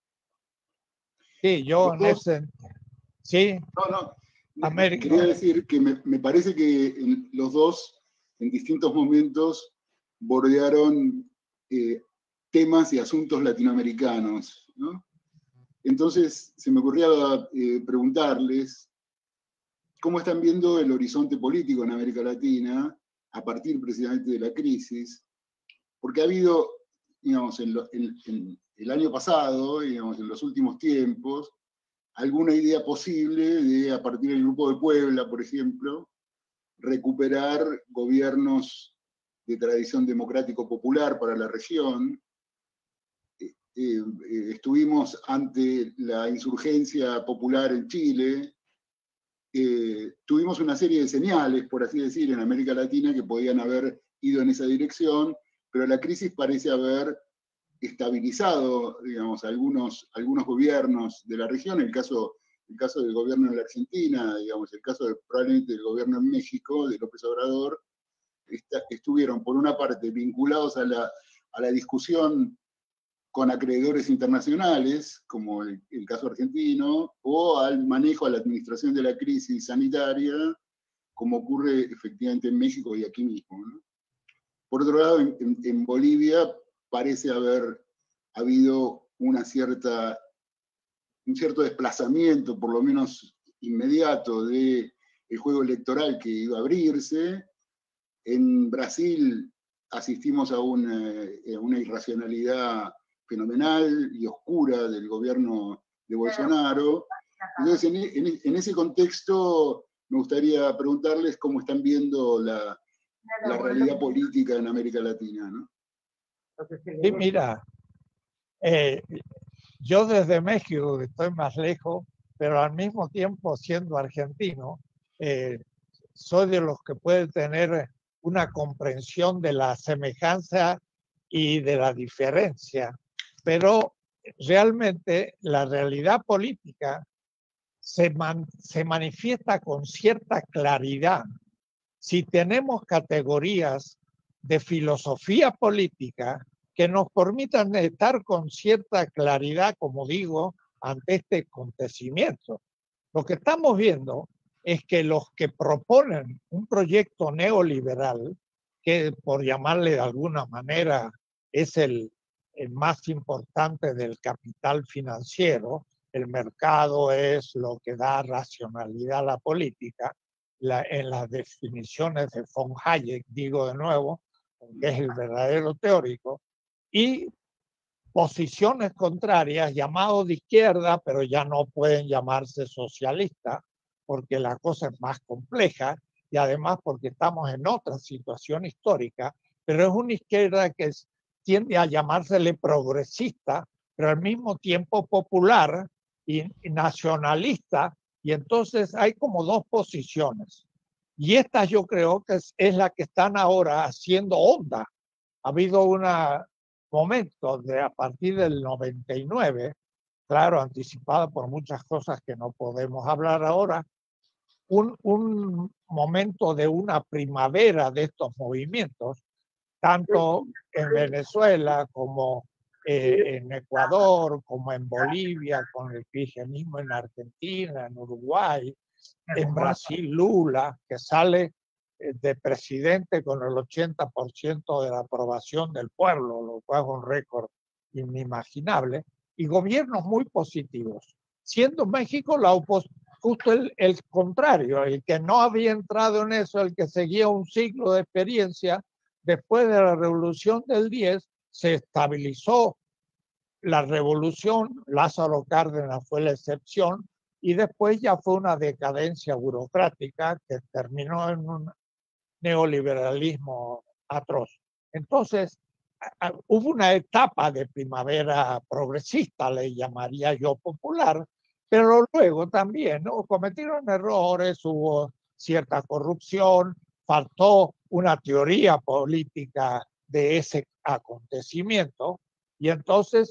Sí, yo en ese... Sí. No, no. América. Quería decir que me, me parece que en los dos, en distintos momentos, bordearon eh, temas y asuntos latinoamericanos, ¿no? Entonces, se me ocurría eh, preguntarles cómo están viendo el horizonte político en América Latina a partir precisamente de la crisis, porque ha habido, digamos, en, lo, en, en el año pasado, digamos, en los últimos tiempos, alguna idea posible de, a partir del Grupo de Puebla, por ejemplo, recuperar gobiernos de tradición democrático-popular para la región. Eh, eh, estuvimos ante la insurgencia popular en Chile, eh, tuvimos una serie de señales, por así decir, en América Latina que podían haber ido en esa dirección, pero la crisis parece haber estabilizado, digamos, algunos, algunos gobiernos de la región, el caso, el caso del gobierno de la Argentina, digamos, el caso de, probablemente del gobierno en México, de López Obrador, esta, estuvieron por una parte vinculados a la, a la discusión con acreedores internacionales, como el, el caso argentino, o al manejo, a la administración de la crisis sanitaria, como ocurre efectivamente en México y aquí mismo, ¿no? Por otro lado, en, en, en Bolivia parece haber habido una cierta, un cierto desplazamiento, por lo menos inmediato, del juego electoral que iba a abrirse. En Brasil asistimos a una, a una irracionalidad fenomenal y oscura del gobierno de Bolsonaro. Entonces, en, en, en ese contexto, me gustaría preguntarles cómo están viendo la, la realidad política en América Latina, ¿no? Sí, mira, eh, yo desde México, que estoy más lejos, pero al mismo tiempo siendo argentino, eh, soy de los que puede tener una comprensión de la semejanza y de la diferencia, pero realmente la realidad política se, man, se manifiesta con cierta claridad. Si tenemos categorías de filosofía política que nos permitan estar con cierta claridad, como digo, ante este acontecimiento. Lo que estamos viendo es que los que proponen un proyecto neoliberal, que por llamarle de alguna manera es el, el más importante del capital financiero, el mercado es lo que da racionalidad a la política, la, en las definiciones de von Hayek, digo de nuevo, que es el verdadero teórico, y posiciones contrarias, llamados de izquierda, pero ya no pueden llamarse socialistas, porque la cosa es más compleja y además porque estamos en otra situación histórica, pero es una izquierda que es, tiende a llamársele progresista, pero al mismo tiempo popular y, y nacionalista, y entonces hay como dos posiciones. Y esta yo creo que es, es la que están ahora haciendo onda. Ha habido un momento de a partir del noventa y nueve, claro, anticipada por muchas cosas que no podemos hablar ahora, un, un momento de una primavera de estos movimientos, tanto en Venezuela como eh, en Ecuador, como en Bolivia, con el kirchnerismo en Argentina, en Uruguay, en Brasil Lula, que sale de presidente con el ochenta por ciento de la aprobación del pueblo, lo cual es un récord inimaginable, y gobiernos muy positivos. Siendo México la justo el, el contrario, el que no había entrado en eso, el que seguía un ciclo de experiencia, después de la revolución del diez, se estabilizó la revolución, Lázaro Cárdenas fue la excepción, y después ya fue una decadencia burocrática que terminó en un neoliberalismo atroz. Entonces, a, a, hubo una etapa de primavera progresista, le llamaría yo popular, pero luego también, ¿no?, cometieron errores, hubo cierta corrupción, faltó una teoría política de ese acontecimiento, y entonces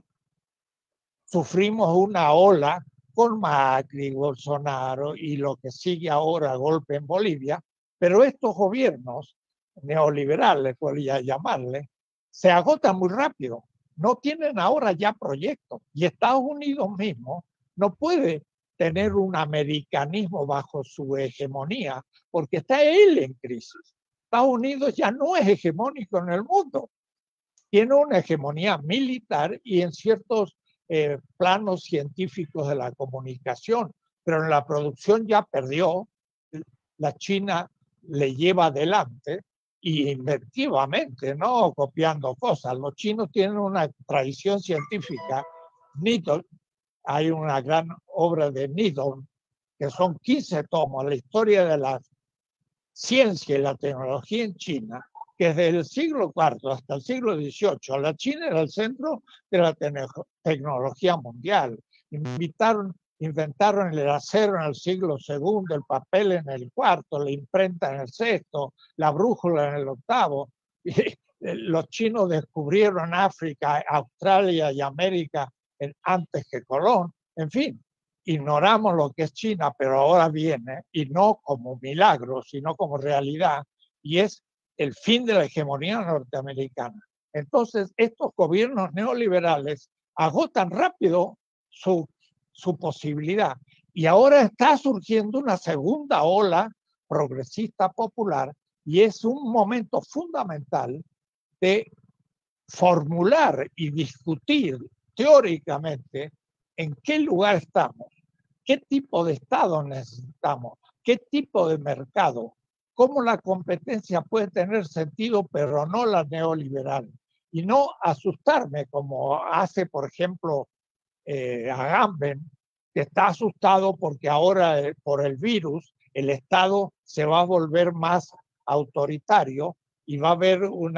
sufrimos una ola con Macri, Bolsonaro y lo que sigue ahora, golpe en Bolivia, pero estos gobiernos neoliberales, podría llamarle, se agotan muy rápido. No tienen ahora ya proyectos. Y Estados Unidos mismo no puede tener un americanismo bajo su hegemonía, porque está él en crisis. Estados Unidos ya no es hegemónico en el mundo. Tiene una hegemonía militar y en ciertos eh, planos científicos de la comunicación, pero en la producción ya perdió. La China le lleva adelante y inventivamente, no copiando cosas. Los chinos tienen una tradición científica. Needle, hay una gran obra de Needle, que son quince tomos, la historia de la ciencia y la tecnología en China, que desde el siglo cuarto hasta el siglo dieciocho, la China era el centro de la te tecnología mundial. Invitaron Inventaron el acero en el siglo segundo, el papel en el cuarto, la imprenta en el sexto, la brújula en el octavo. Y los chinos descubrieron África, Australia y América antes que Colón. En fin, ignoramos lo que es China, pero ahora viene, y no como milagro, sino como realidad, y es el fin de la hegemonía norteamericana. Entonces, estos gobiernos neoliberales agotan rápido su, su posibilidad. Y ahora está surgiendo una segunda ola progresista popular y es un momento fundamental de formular y discutir teóricamente en qué lugar estamos, qué tipo de Estado necesitamos, qué tipo de mercado, cómo la competencia puede tener sentido, pero no la neoliberal. Y no asustarme como hace, por ejemplo, eh, Agamben, que está asustado porque ahora eh, por el virus el Estado se va a volver más autoritario y va a haber un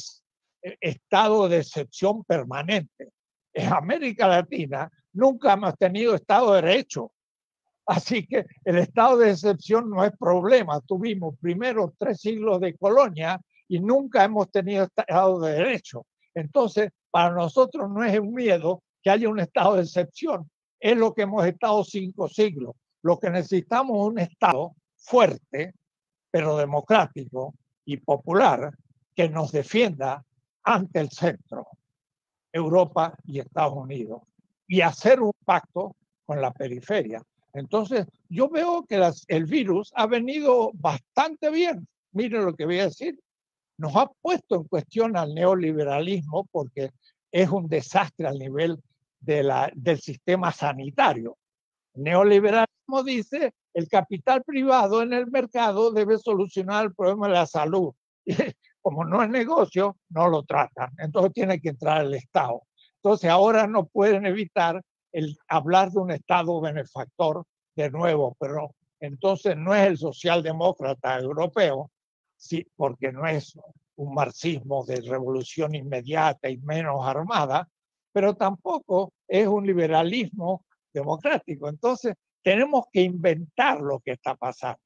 estado de excepción permanente. En América Latina nunca hemos tenido Estado de Derecho, así que el estado de excepción no es problema. Tuvimos primero tres siglos de colonia y nunca hemos tenido Estado de Derecho. Entonces, para nosotros no es un miedo que haya un estado de excepción. Es lo que hemos estado cinco siglos. Lo que necesitamos es un Estado fuerte, pero democrático y popular, que nos defienda ante el centro, Europa y Estados Unidos, y hacer un pacto con la periferia. Entonces, yo veo que las, el virus ha venido bastante bien. Miren lo que voy a decir. Nos ha puesto en cuestión al neoliberalismo porque es un desastre al nivel de la, del sistema sanitario. El neoliberalismo dice el capital privado en el mercado debe solucionar el problema de la salud. Y como no es negocio, no lo tratan. Entonces tiene que entrar el Estado. Entonces ahora no pueden evitar el hablar de un Estado benefactor de nuevo, pero entonces no es el socialdemócrata europeo, sí, porque no es un marxismo de revolución inmediata y menos armada, pero tampoco es un liberalismo democrático. Entonces tenemos que inventar lo que está pasando.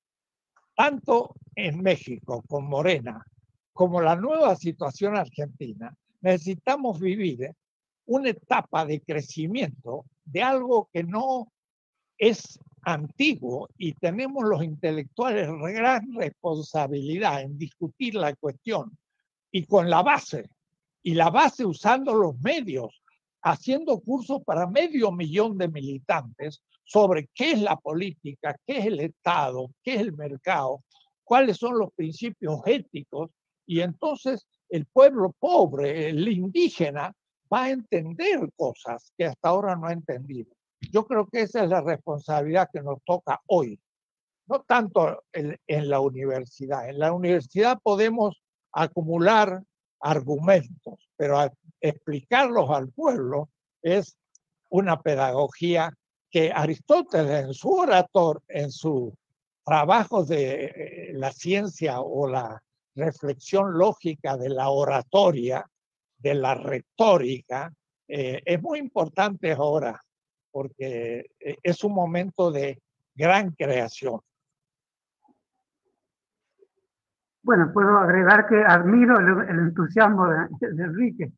Tanto en México con Morena como la nueva situación argentina, necesitamos vivir una etapa de crecimiento de algo que no es antiguo y tenemos los intelectuales gran responsabilidad en discutir la cuestión y con la base, y la base usando los medios, haciendo cursos para medio millón de militantes sobre qué es la política, qué es el Estado, qué es el mercado, cuáles son los principios éticos, y entonces el pueblo pobre, el indígena, va a entender cosas que hasta ahora no ha entendido. Yo creo que esa es la responsabilidad que nos toca hoy, no tanto en, en la universidad. En la universidad podemos acumular argumentos, pero a explicarlos al pueblo es una pedagogía que Aristóteles en su orator, en su trabajo de eh, la ciencia o la reflexión lógica de la oratoria, de la retórica, eh, es muy importante ahora, porque es un momento de gran creación. Bueno, puedo agregar que admiro el, el entusiasmo de, de Enrique.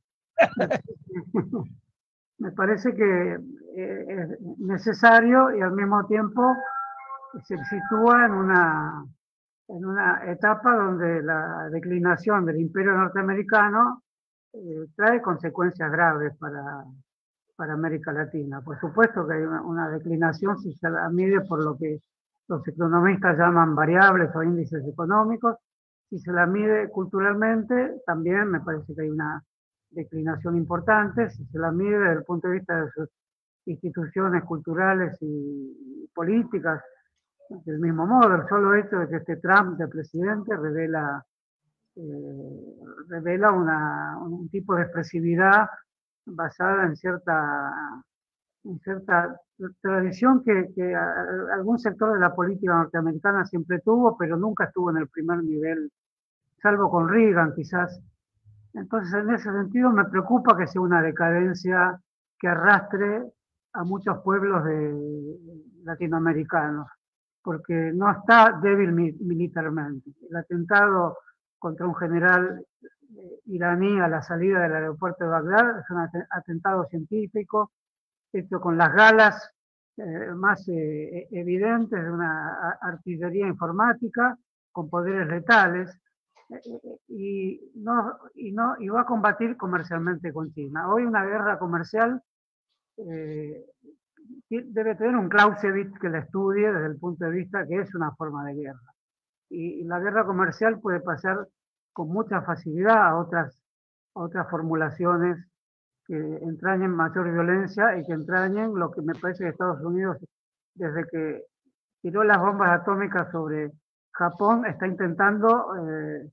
Me parece que eh, es necesario y al mismo tiempo se sitúa en una, en una etapa donde la declinación del imperio norteamericano eh, trae consecuencias graves para, para América Latina. Por supuesto que hay una, una declinación si se la mide por lo que los economistas llaman variables o índices económicos. Si se la mide culturalmente, también me parece que hay una declinación importante. Si se la mide desde el punto de vista de sus instituciones culturales y políticas, del mismo modo, el solo hecho de que este Trump de presidente revela, eh, revela una, un tipo de expresividad basada en cierta, en cierta tradición que, que algún sector de la política norteamericana siempre tuvo, pero nunca estuvo en el primer nivel, salvo con Reagan quizás. Entonces, en ese sentido, me preocupa que sea una decadencia que arrastre a muchos pueblos de, latinoamericanos, porque no está débil militarmente. El atentado contra un general iraní a la salida del aeropuerto de Bagdad es un atentado científico, hecho con las galas eh, más eh, evidentes de una artillería informática con poderes letales. y, no, y, no, y va a combatir comercialmente con China. Hoy una guerra comercial eh, debe tener un Clausewitz que la estudie desde el punto de vista que es una forma de guerra. Y, y la guerra comercial puede pasar con mucha facilidad a otras, a otras formulaciones que entrañen mayor violencia y que entrañen lo que me parece que Estados Unidos, desde que tiró las bombas atómicas sobre Japón, está intentando eh,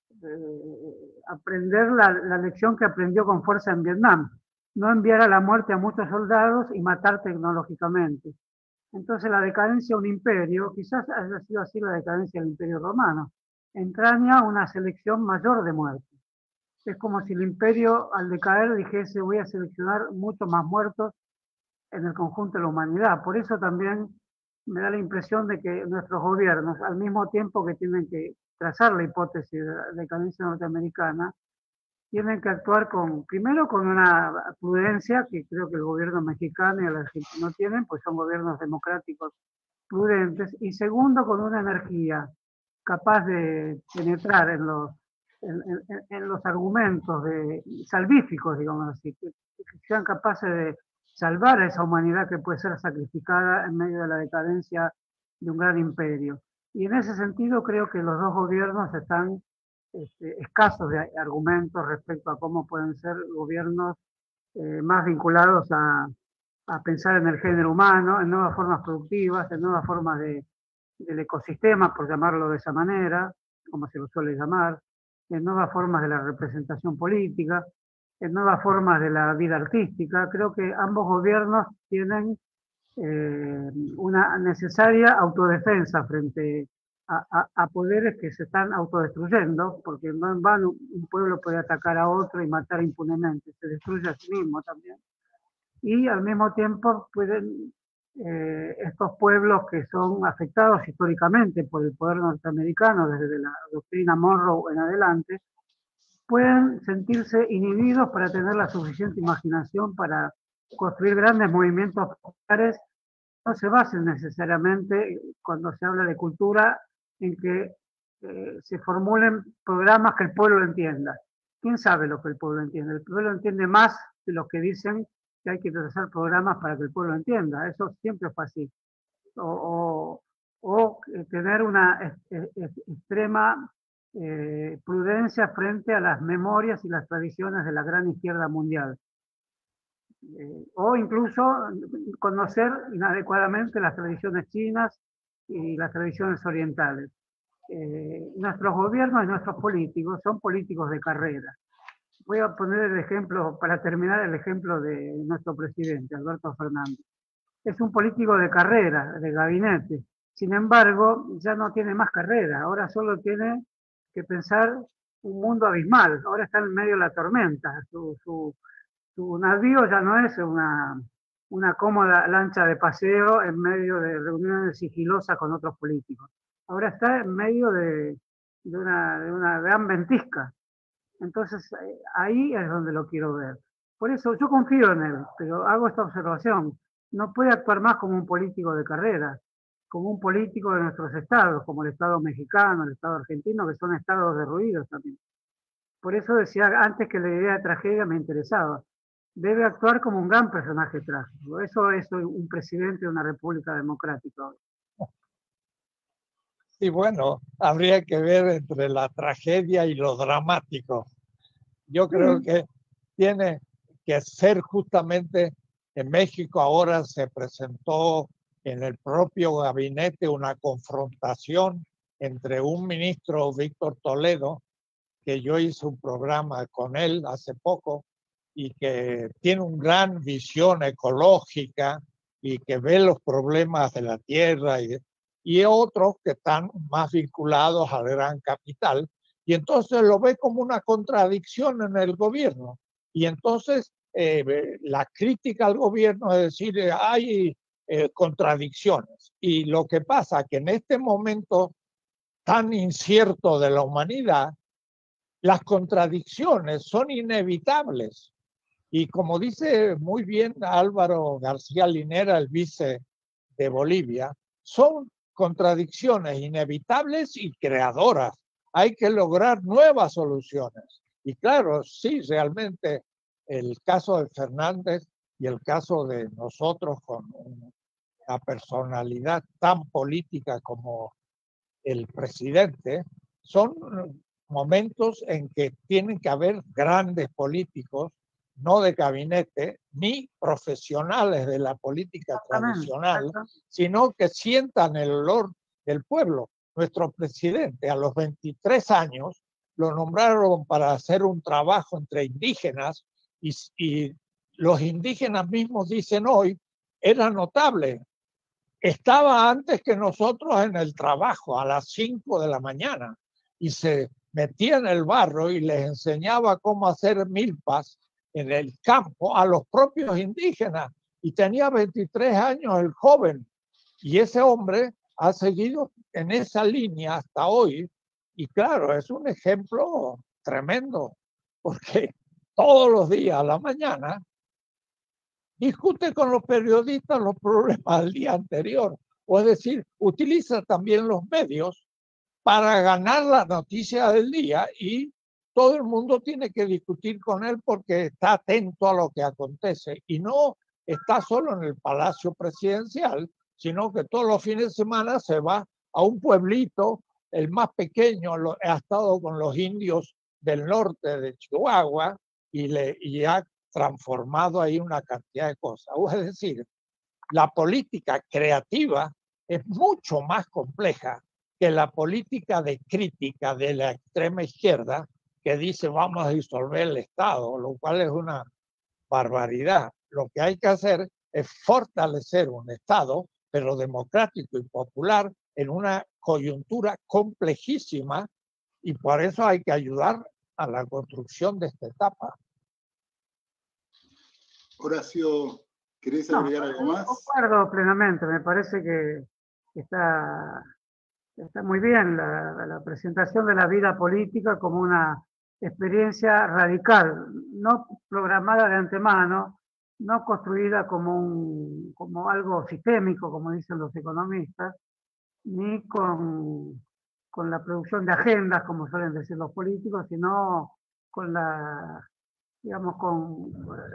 eh, aprender la, la lección que aprendió con fuerza en Vietnam, no enviar a la muerte a muchos soldados y matar tecnológicamente. Entonces la decadencia de un imperio, quizás haya sido así la decadencia del imperio romano, entraña una selección mayor de muertes. Es como si el imperio al decaer dijese voy a seleccionar muchos más muertos en el conjunto de la humanidad. Por eso también me da la impresión de que nuestros gobiernos, al mismo tiempo que tienen que trazar la hipótesis de la decadencia norteamericana, tienen que actuar con, primero con una prudencia que creo que el gobierno mexicano y el argentino tienen, pues son gobiernos democráticos prudentes, y segundo con una energía capaz de penetrar en los, en, en, en los argumentos de, salvíficos, digamos así, que, que sean capaces de salvar a esa humanidad que puede ser sacrificada en medio de la decadencia de un gran imperio. Y en ese sentido creo que los dos gobiernos están este, escasos de argumentos respecto a cómo pueden ser gobiernos eh, más vinculados a, a pensar en el género humano, en nuevas formas productivas, en nuevas formas de, del ecosistema, por llamarlo de esa manera, como se lo suele llamar, en nuevas formas de la representación política, en nuevas formas de la vida artística. Creo que ambos gobiernos tienen eh, una necesaria autodefensa frente a, a, a poderes que se están autodestruyendo, porque no en vano un pueblo puede atacar a otro y matar impunemente, se destruye a sí mismo también. Y al mismo tiempo pueden eh, estos pueblos que son afectados históricamente por el poder norteamericano desde la doctrina Monroe en adelante, pueden sentirse inhibidos para tener la suficiente imaginación para construir grandes movimientos populares. No se basen necesariamente, cuando se habla de cultura, en que eh, se formulen programas que el pueblo entienda. ¿Quién sabe lo que el pueblo entiende? El pueblo entiende más de los que dicen que hay que trazar programas para que el pueblo entienda. Eso siempre fue así. O, o, o tener una es, es, extrema eh, prudencia frente a las memorias y las tradiciones de la gran izquierda mundial. Eh, o incluso conocer inadecuadamente las tradiciones chinas y las tradiciones orientales. Eh, nuestros gobiernos y nuestros políticos son políticos de carrera. Voy a poner el ejemplo, para terminar, el ejemplo de nuestro presidente, Alberto Fernández. Es un político de carrera, de gabinete. Sin embargo, ya no tiene más carrera. Ahora solo tiene que pensar un mundo abismal. Ahora está en medio de la tormenta. Su, su, su navío ya no es una, una cómoda lancha de paseo en medio de reuniones sigilosas con otros políticos. Ahora está en medio de, de, una, de una gran ventisca. Entonces, ahí es donde lo quiero ver. Por eso yo confío en él, pero hago esta observación. No puede actuar más como un político de carrera, como un político de nuestros estados, como el Estado mexicano, el Estado argentino, que son estados derruidos también. Por eso decía antes que la idea de tragedia me interesaba. Debe actuar como un gran personaje trágico. Eso es un presidente de una república democrática. Y bueno, habría que ver entre la tragedia y lo dramático. Yo creo que tiene que ser justamente en México. Ahora se presentó en el propio gabinete una confrontación entre un ministro, Víctor Toledo, que yo hice un programa con él hace poco y que tiene una gran visión ecológica y que ve los problemas de la tierra, y, y otros que están más vinculados al gran capital, y entonces lo ve como una contradicción en el gobierno. Y entonces eh, la crítica al gobierno es decir, hay eh, contradicciones. Y lo que pasa es que en este momento tan incierto de la humanidad, las contradicciones son inevitables. Y como dice muy bien Álvaro García Linera, el vice de Bolivia, son contradicciones inevitables y creadoras. hay que lograr nuevas soluciones. Y claro, sí, realmente el caso de Fernández y el caso de nosotros con una personalidad tan política como el presidente, son momentos en que tienen que haber grandes políticos, no de gabinete, ni profesionales de la política tradicional, sino que sientan el olor del pueblo. Nuestro presidente a los veintitrés años lo nombraron para hacer un trabajo entre indígenas y, y los indígenas mismos dicen hoy, era notable. Estaba antes que nosotros en el trabajo a las cinco de la mañana y se metía en el barro y les enseñaba cómo hacer milpas en el campo a los propios indígenas. Y tenía veintitrés años el joven. Y ese hombre ha seguido en esa línea hasta hoy. Y claro, es un ejemplo tremendo, porque todos los días a la mañana discute con los periodistas los problemas del día anterior. O es decir, utiliza también los medios para ganar la noticia del día y todo el mundo tiene que discutir con él porque está atento a lo que acontece. Y no está solo en el Palacio Presidencial, sino que todos los fines de semana se va a un pueblito, el más pequeño, lo, ha estado con los indios del norte de Chihuahua y, le, y ha transformado ahí una cantidad de cosas. Es decir, la política creativa es mucho más compleja que la política de crítica de la extrema izquierda que dice vamos a disolver el Estado, lo cual es una barbaridad. Lo que hay que hacer es fortalecer un Estado, pero democrático y popular, en una coyuntura complejísima, y por eso hay que ayudar a la construcción de esta etapa. Horacio, ¿querés agregar no, algo más? Concuerdo plenamente, me parece que está, está muy bien la, la presentación de la vida política como una experiencia radical, no programada de antemano, no construida como, un, como algo sistémico, como dicen los economistas, ni con, con la producción de agendas, como suelen decir los políticos, sino con la, digamos, con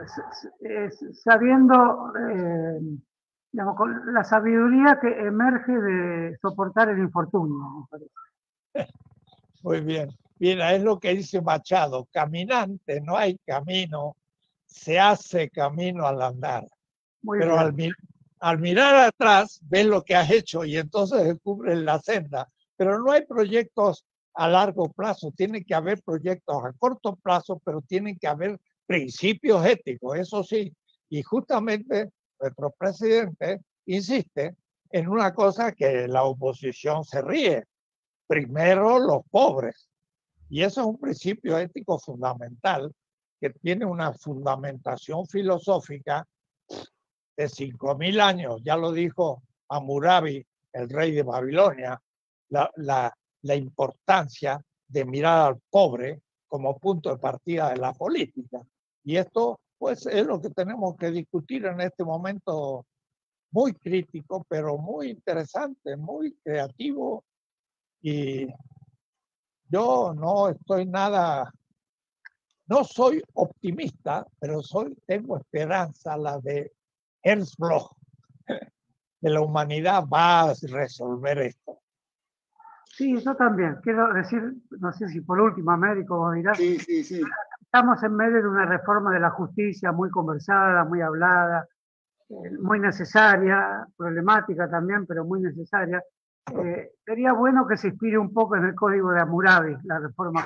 sabiendo, eh, digamos, con la sabiduría que emerge de soportar el infortunio, me parece. Muy bien. Mira, es lo que dice Machado, caminante no hay camino, se hace camino al andar. Muy Pero al, al mirar atrás, ves lo que has hecho y entonces descubres la senda. Pero no hay proyectos a largo plazo, tiene que haber proyectos a corto plazo, pero tienen que haber principios éticos, eso sí. Y justamente nuestro presidente insiste en una cosa que la oposición se ríe. Primero los pobres. Y eso es un principio ético fundamental que tiene una fundamentación filosófica de cinco mil años. Ya lo dijo Hammurabi, el rey de Babilonia, la, la, la importancia de mirar al pobre como punto de partida de la política. Y esto pues es lo que tenemos que discutir en este momento muy crítico, pero muy interesante, muy creativo. Y yo no estoy nada, no soy optimista, pero soy, tengo esperanza, la de Ernst Bloch, que la humanidad va a resolver esto. Sí, yo también. Quiero decir, no sé si por último, Américo, vos dirás, sí, sí, sí. Estamos en medio de una reforma de la justicia muy conversada, muy hablada, eh, muy necesaria, problemática también, pero muy necesaria. Eh, sería bueno que se inspire un poco en el código de Hammurabi, la reforma.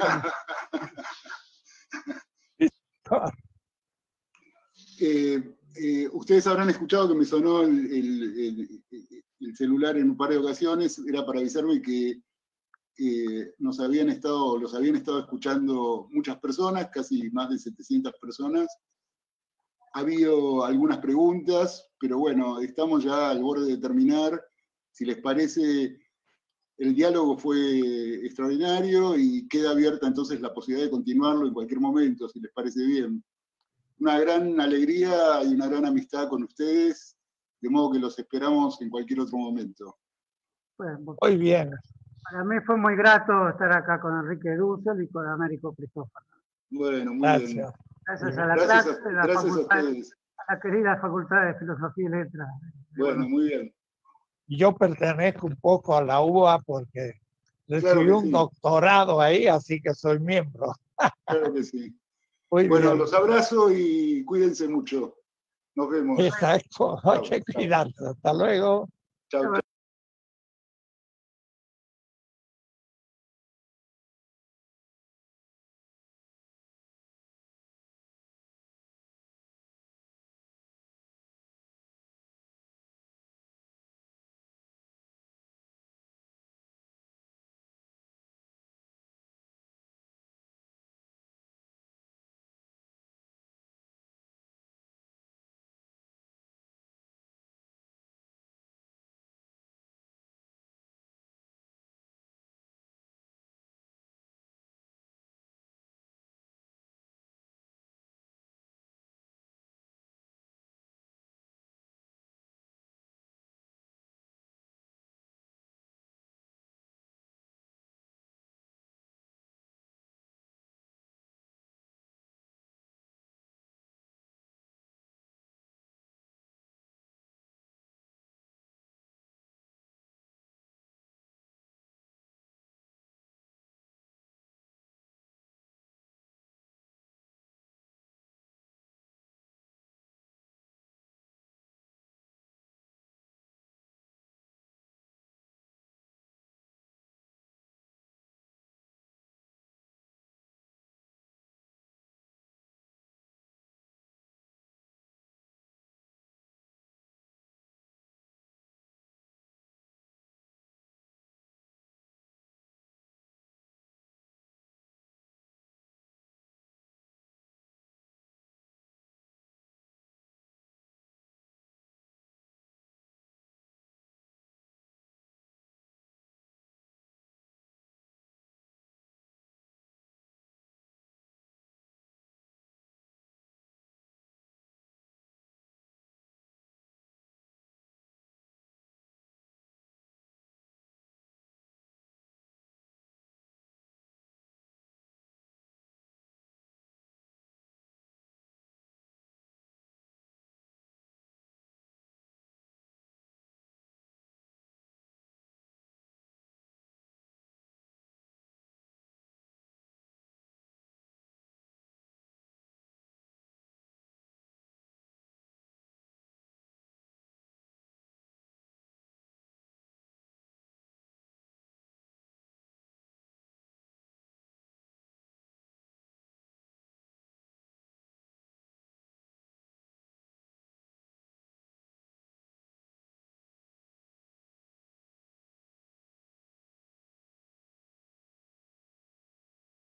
eh, eh, ustedes habrán escuchado que me sonó el, el, el, el celular en un par de ocasiones, era para avisarme que eh, nos habían estado, los habían estado escuchando muchas personas, casi más de setecientas personas. Ha habido algunas preguntas, pero bueno, estamos ya al borde de terminar. Si les parece, el diálogo fue extraordinario y queda abierta entonces la posibilidad de continuarlo en cualquier momento, si les parece bien. Una gran alegría y una gran amistad con ustedes, de modo que los esperamos en cualquier otro momento. Muy bien. Para mí fue muy grato estar acá con Enrique Dussel y con Américo Cristófaro. Bueno, muy Gracias. bien. Gracias a la Gracias clase, a, a la, gracias a facultad, ustedes. a la querida Facultad de Filosofía y Letras. Bueno, muy bien. Yo pertenezco un poco a la U A porque recibí Claro que un sí. doctorado ahí, así que soy miembro. Claro que sí. Muy Bueno, bien. los abrazo y cuídense mucho. Nos vemos. Exacto, hay que cuidarse. Hasta luego. Chao, chao.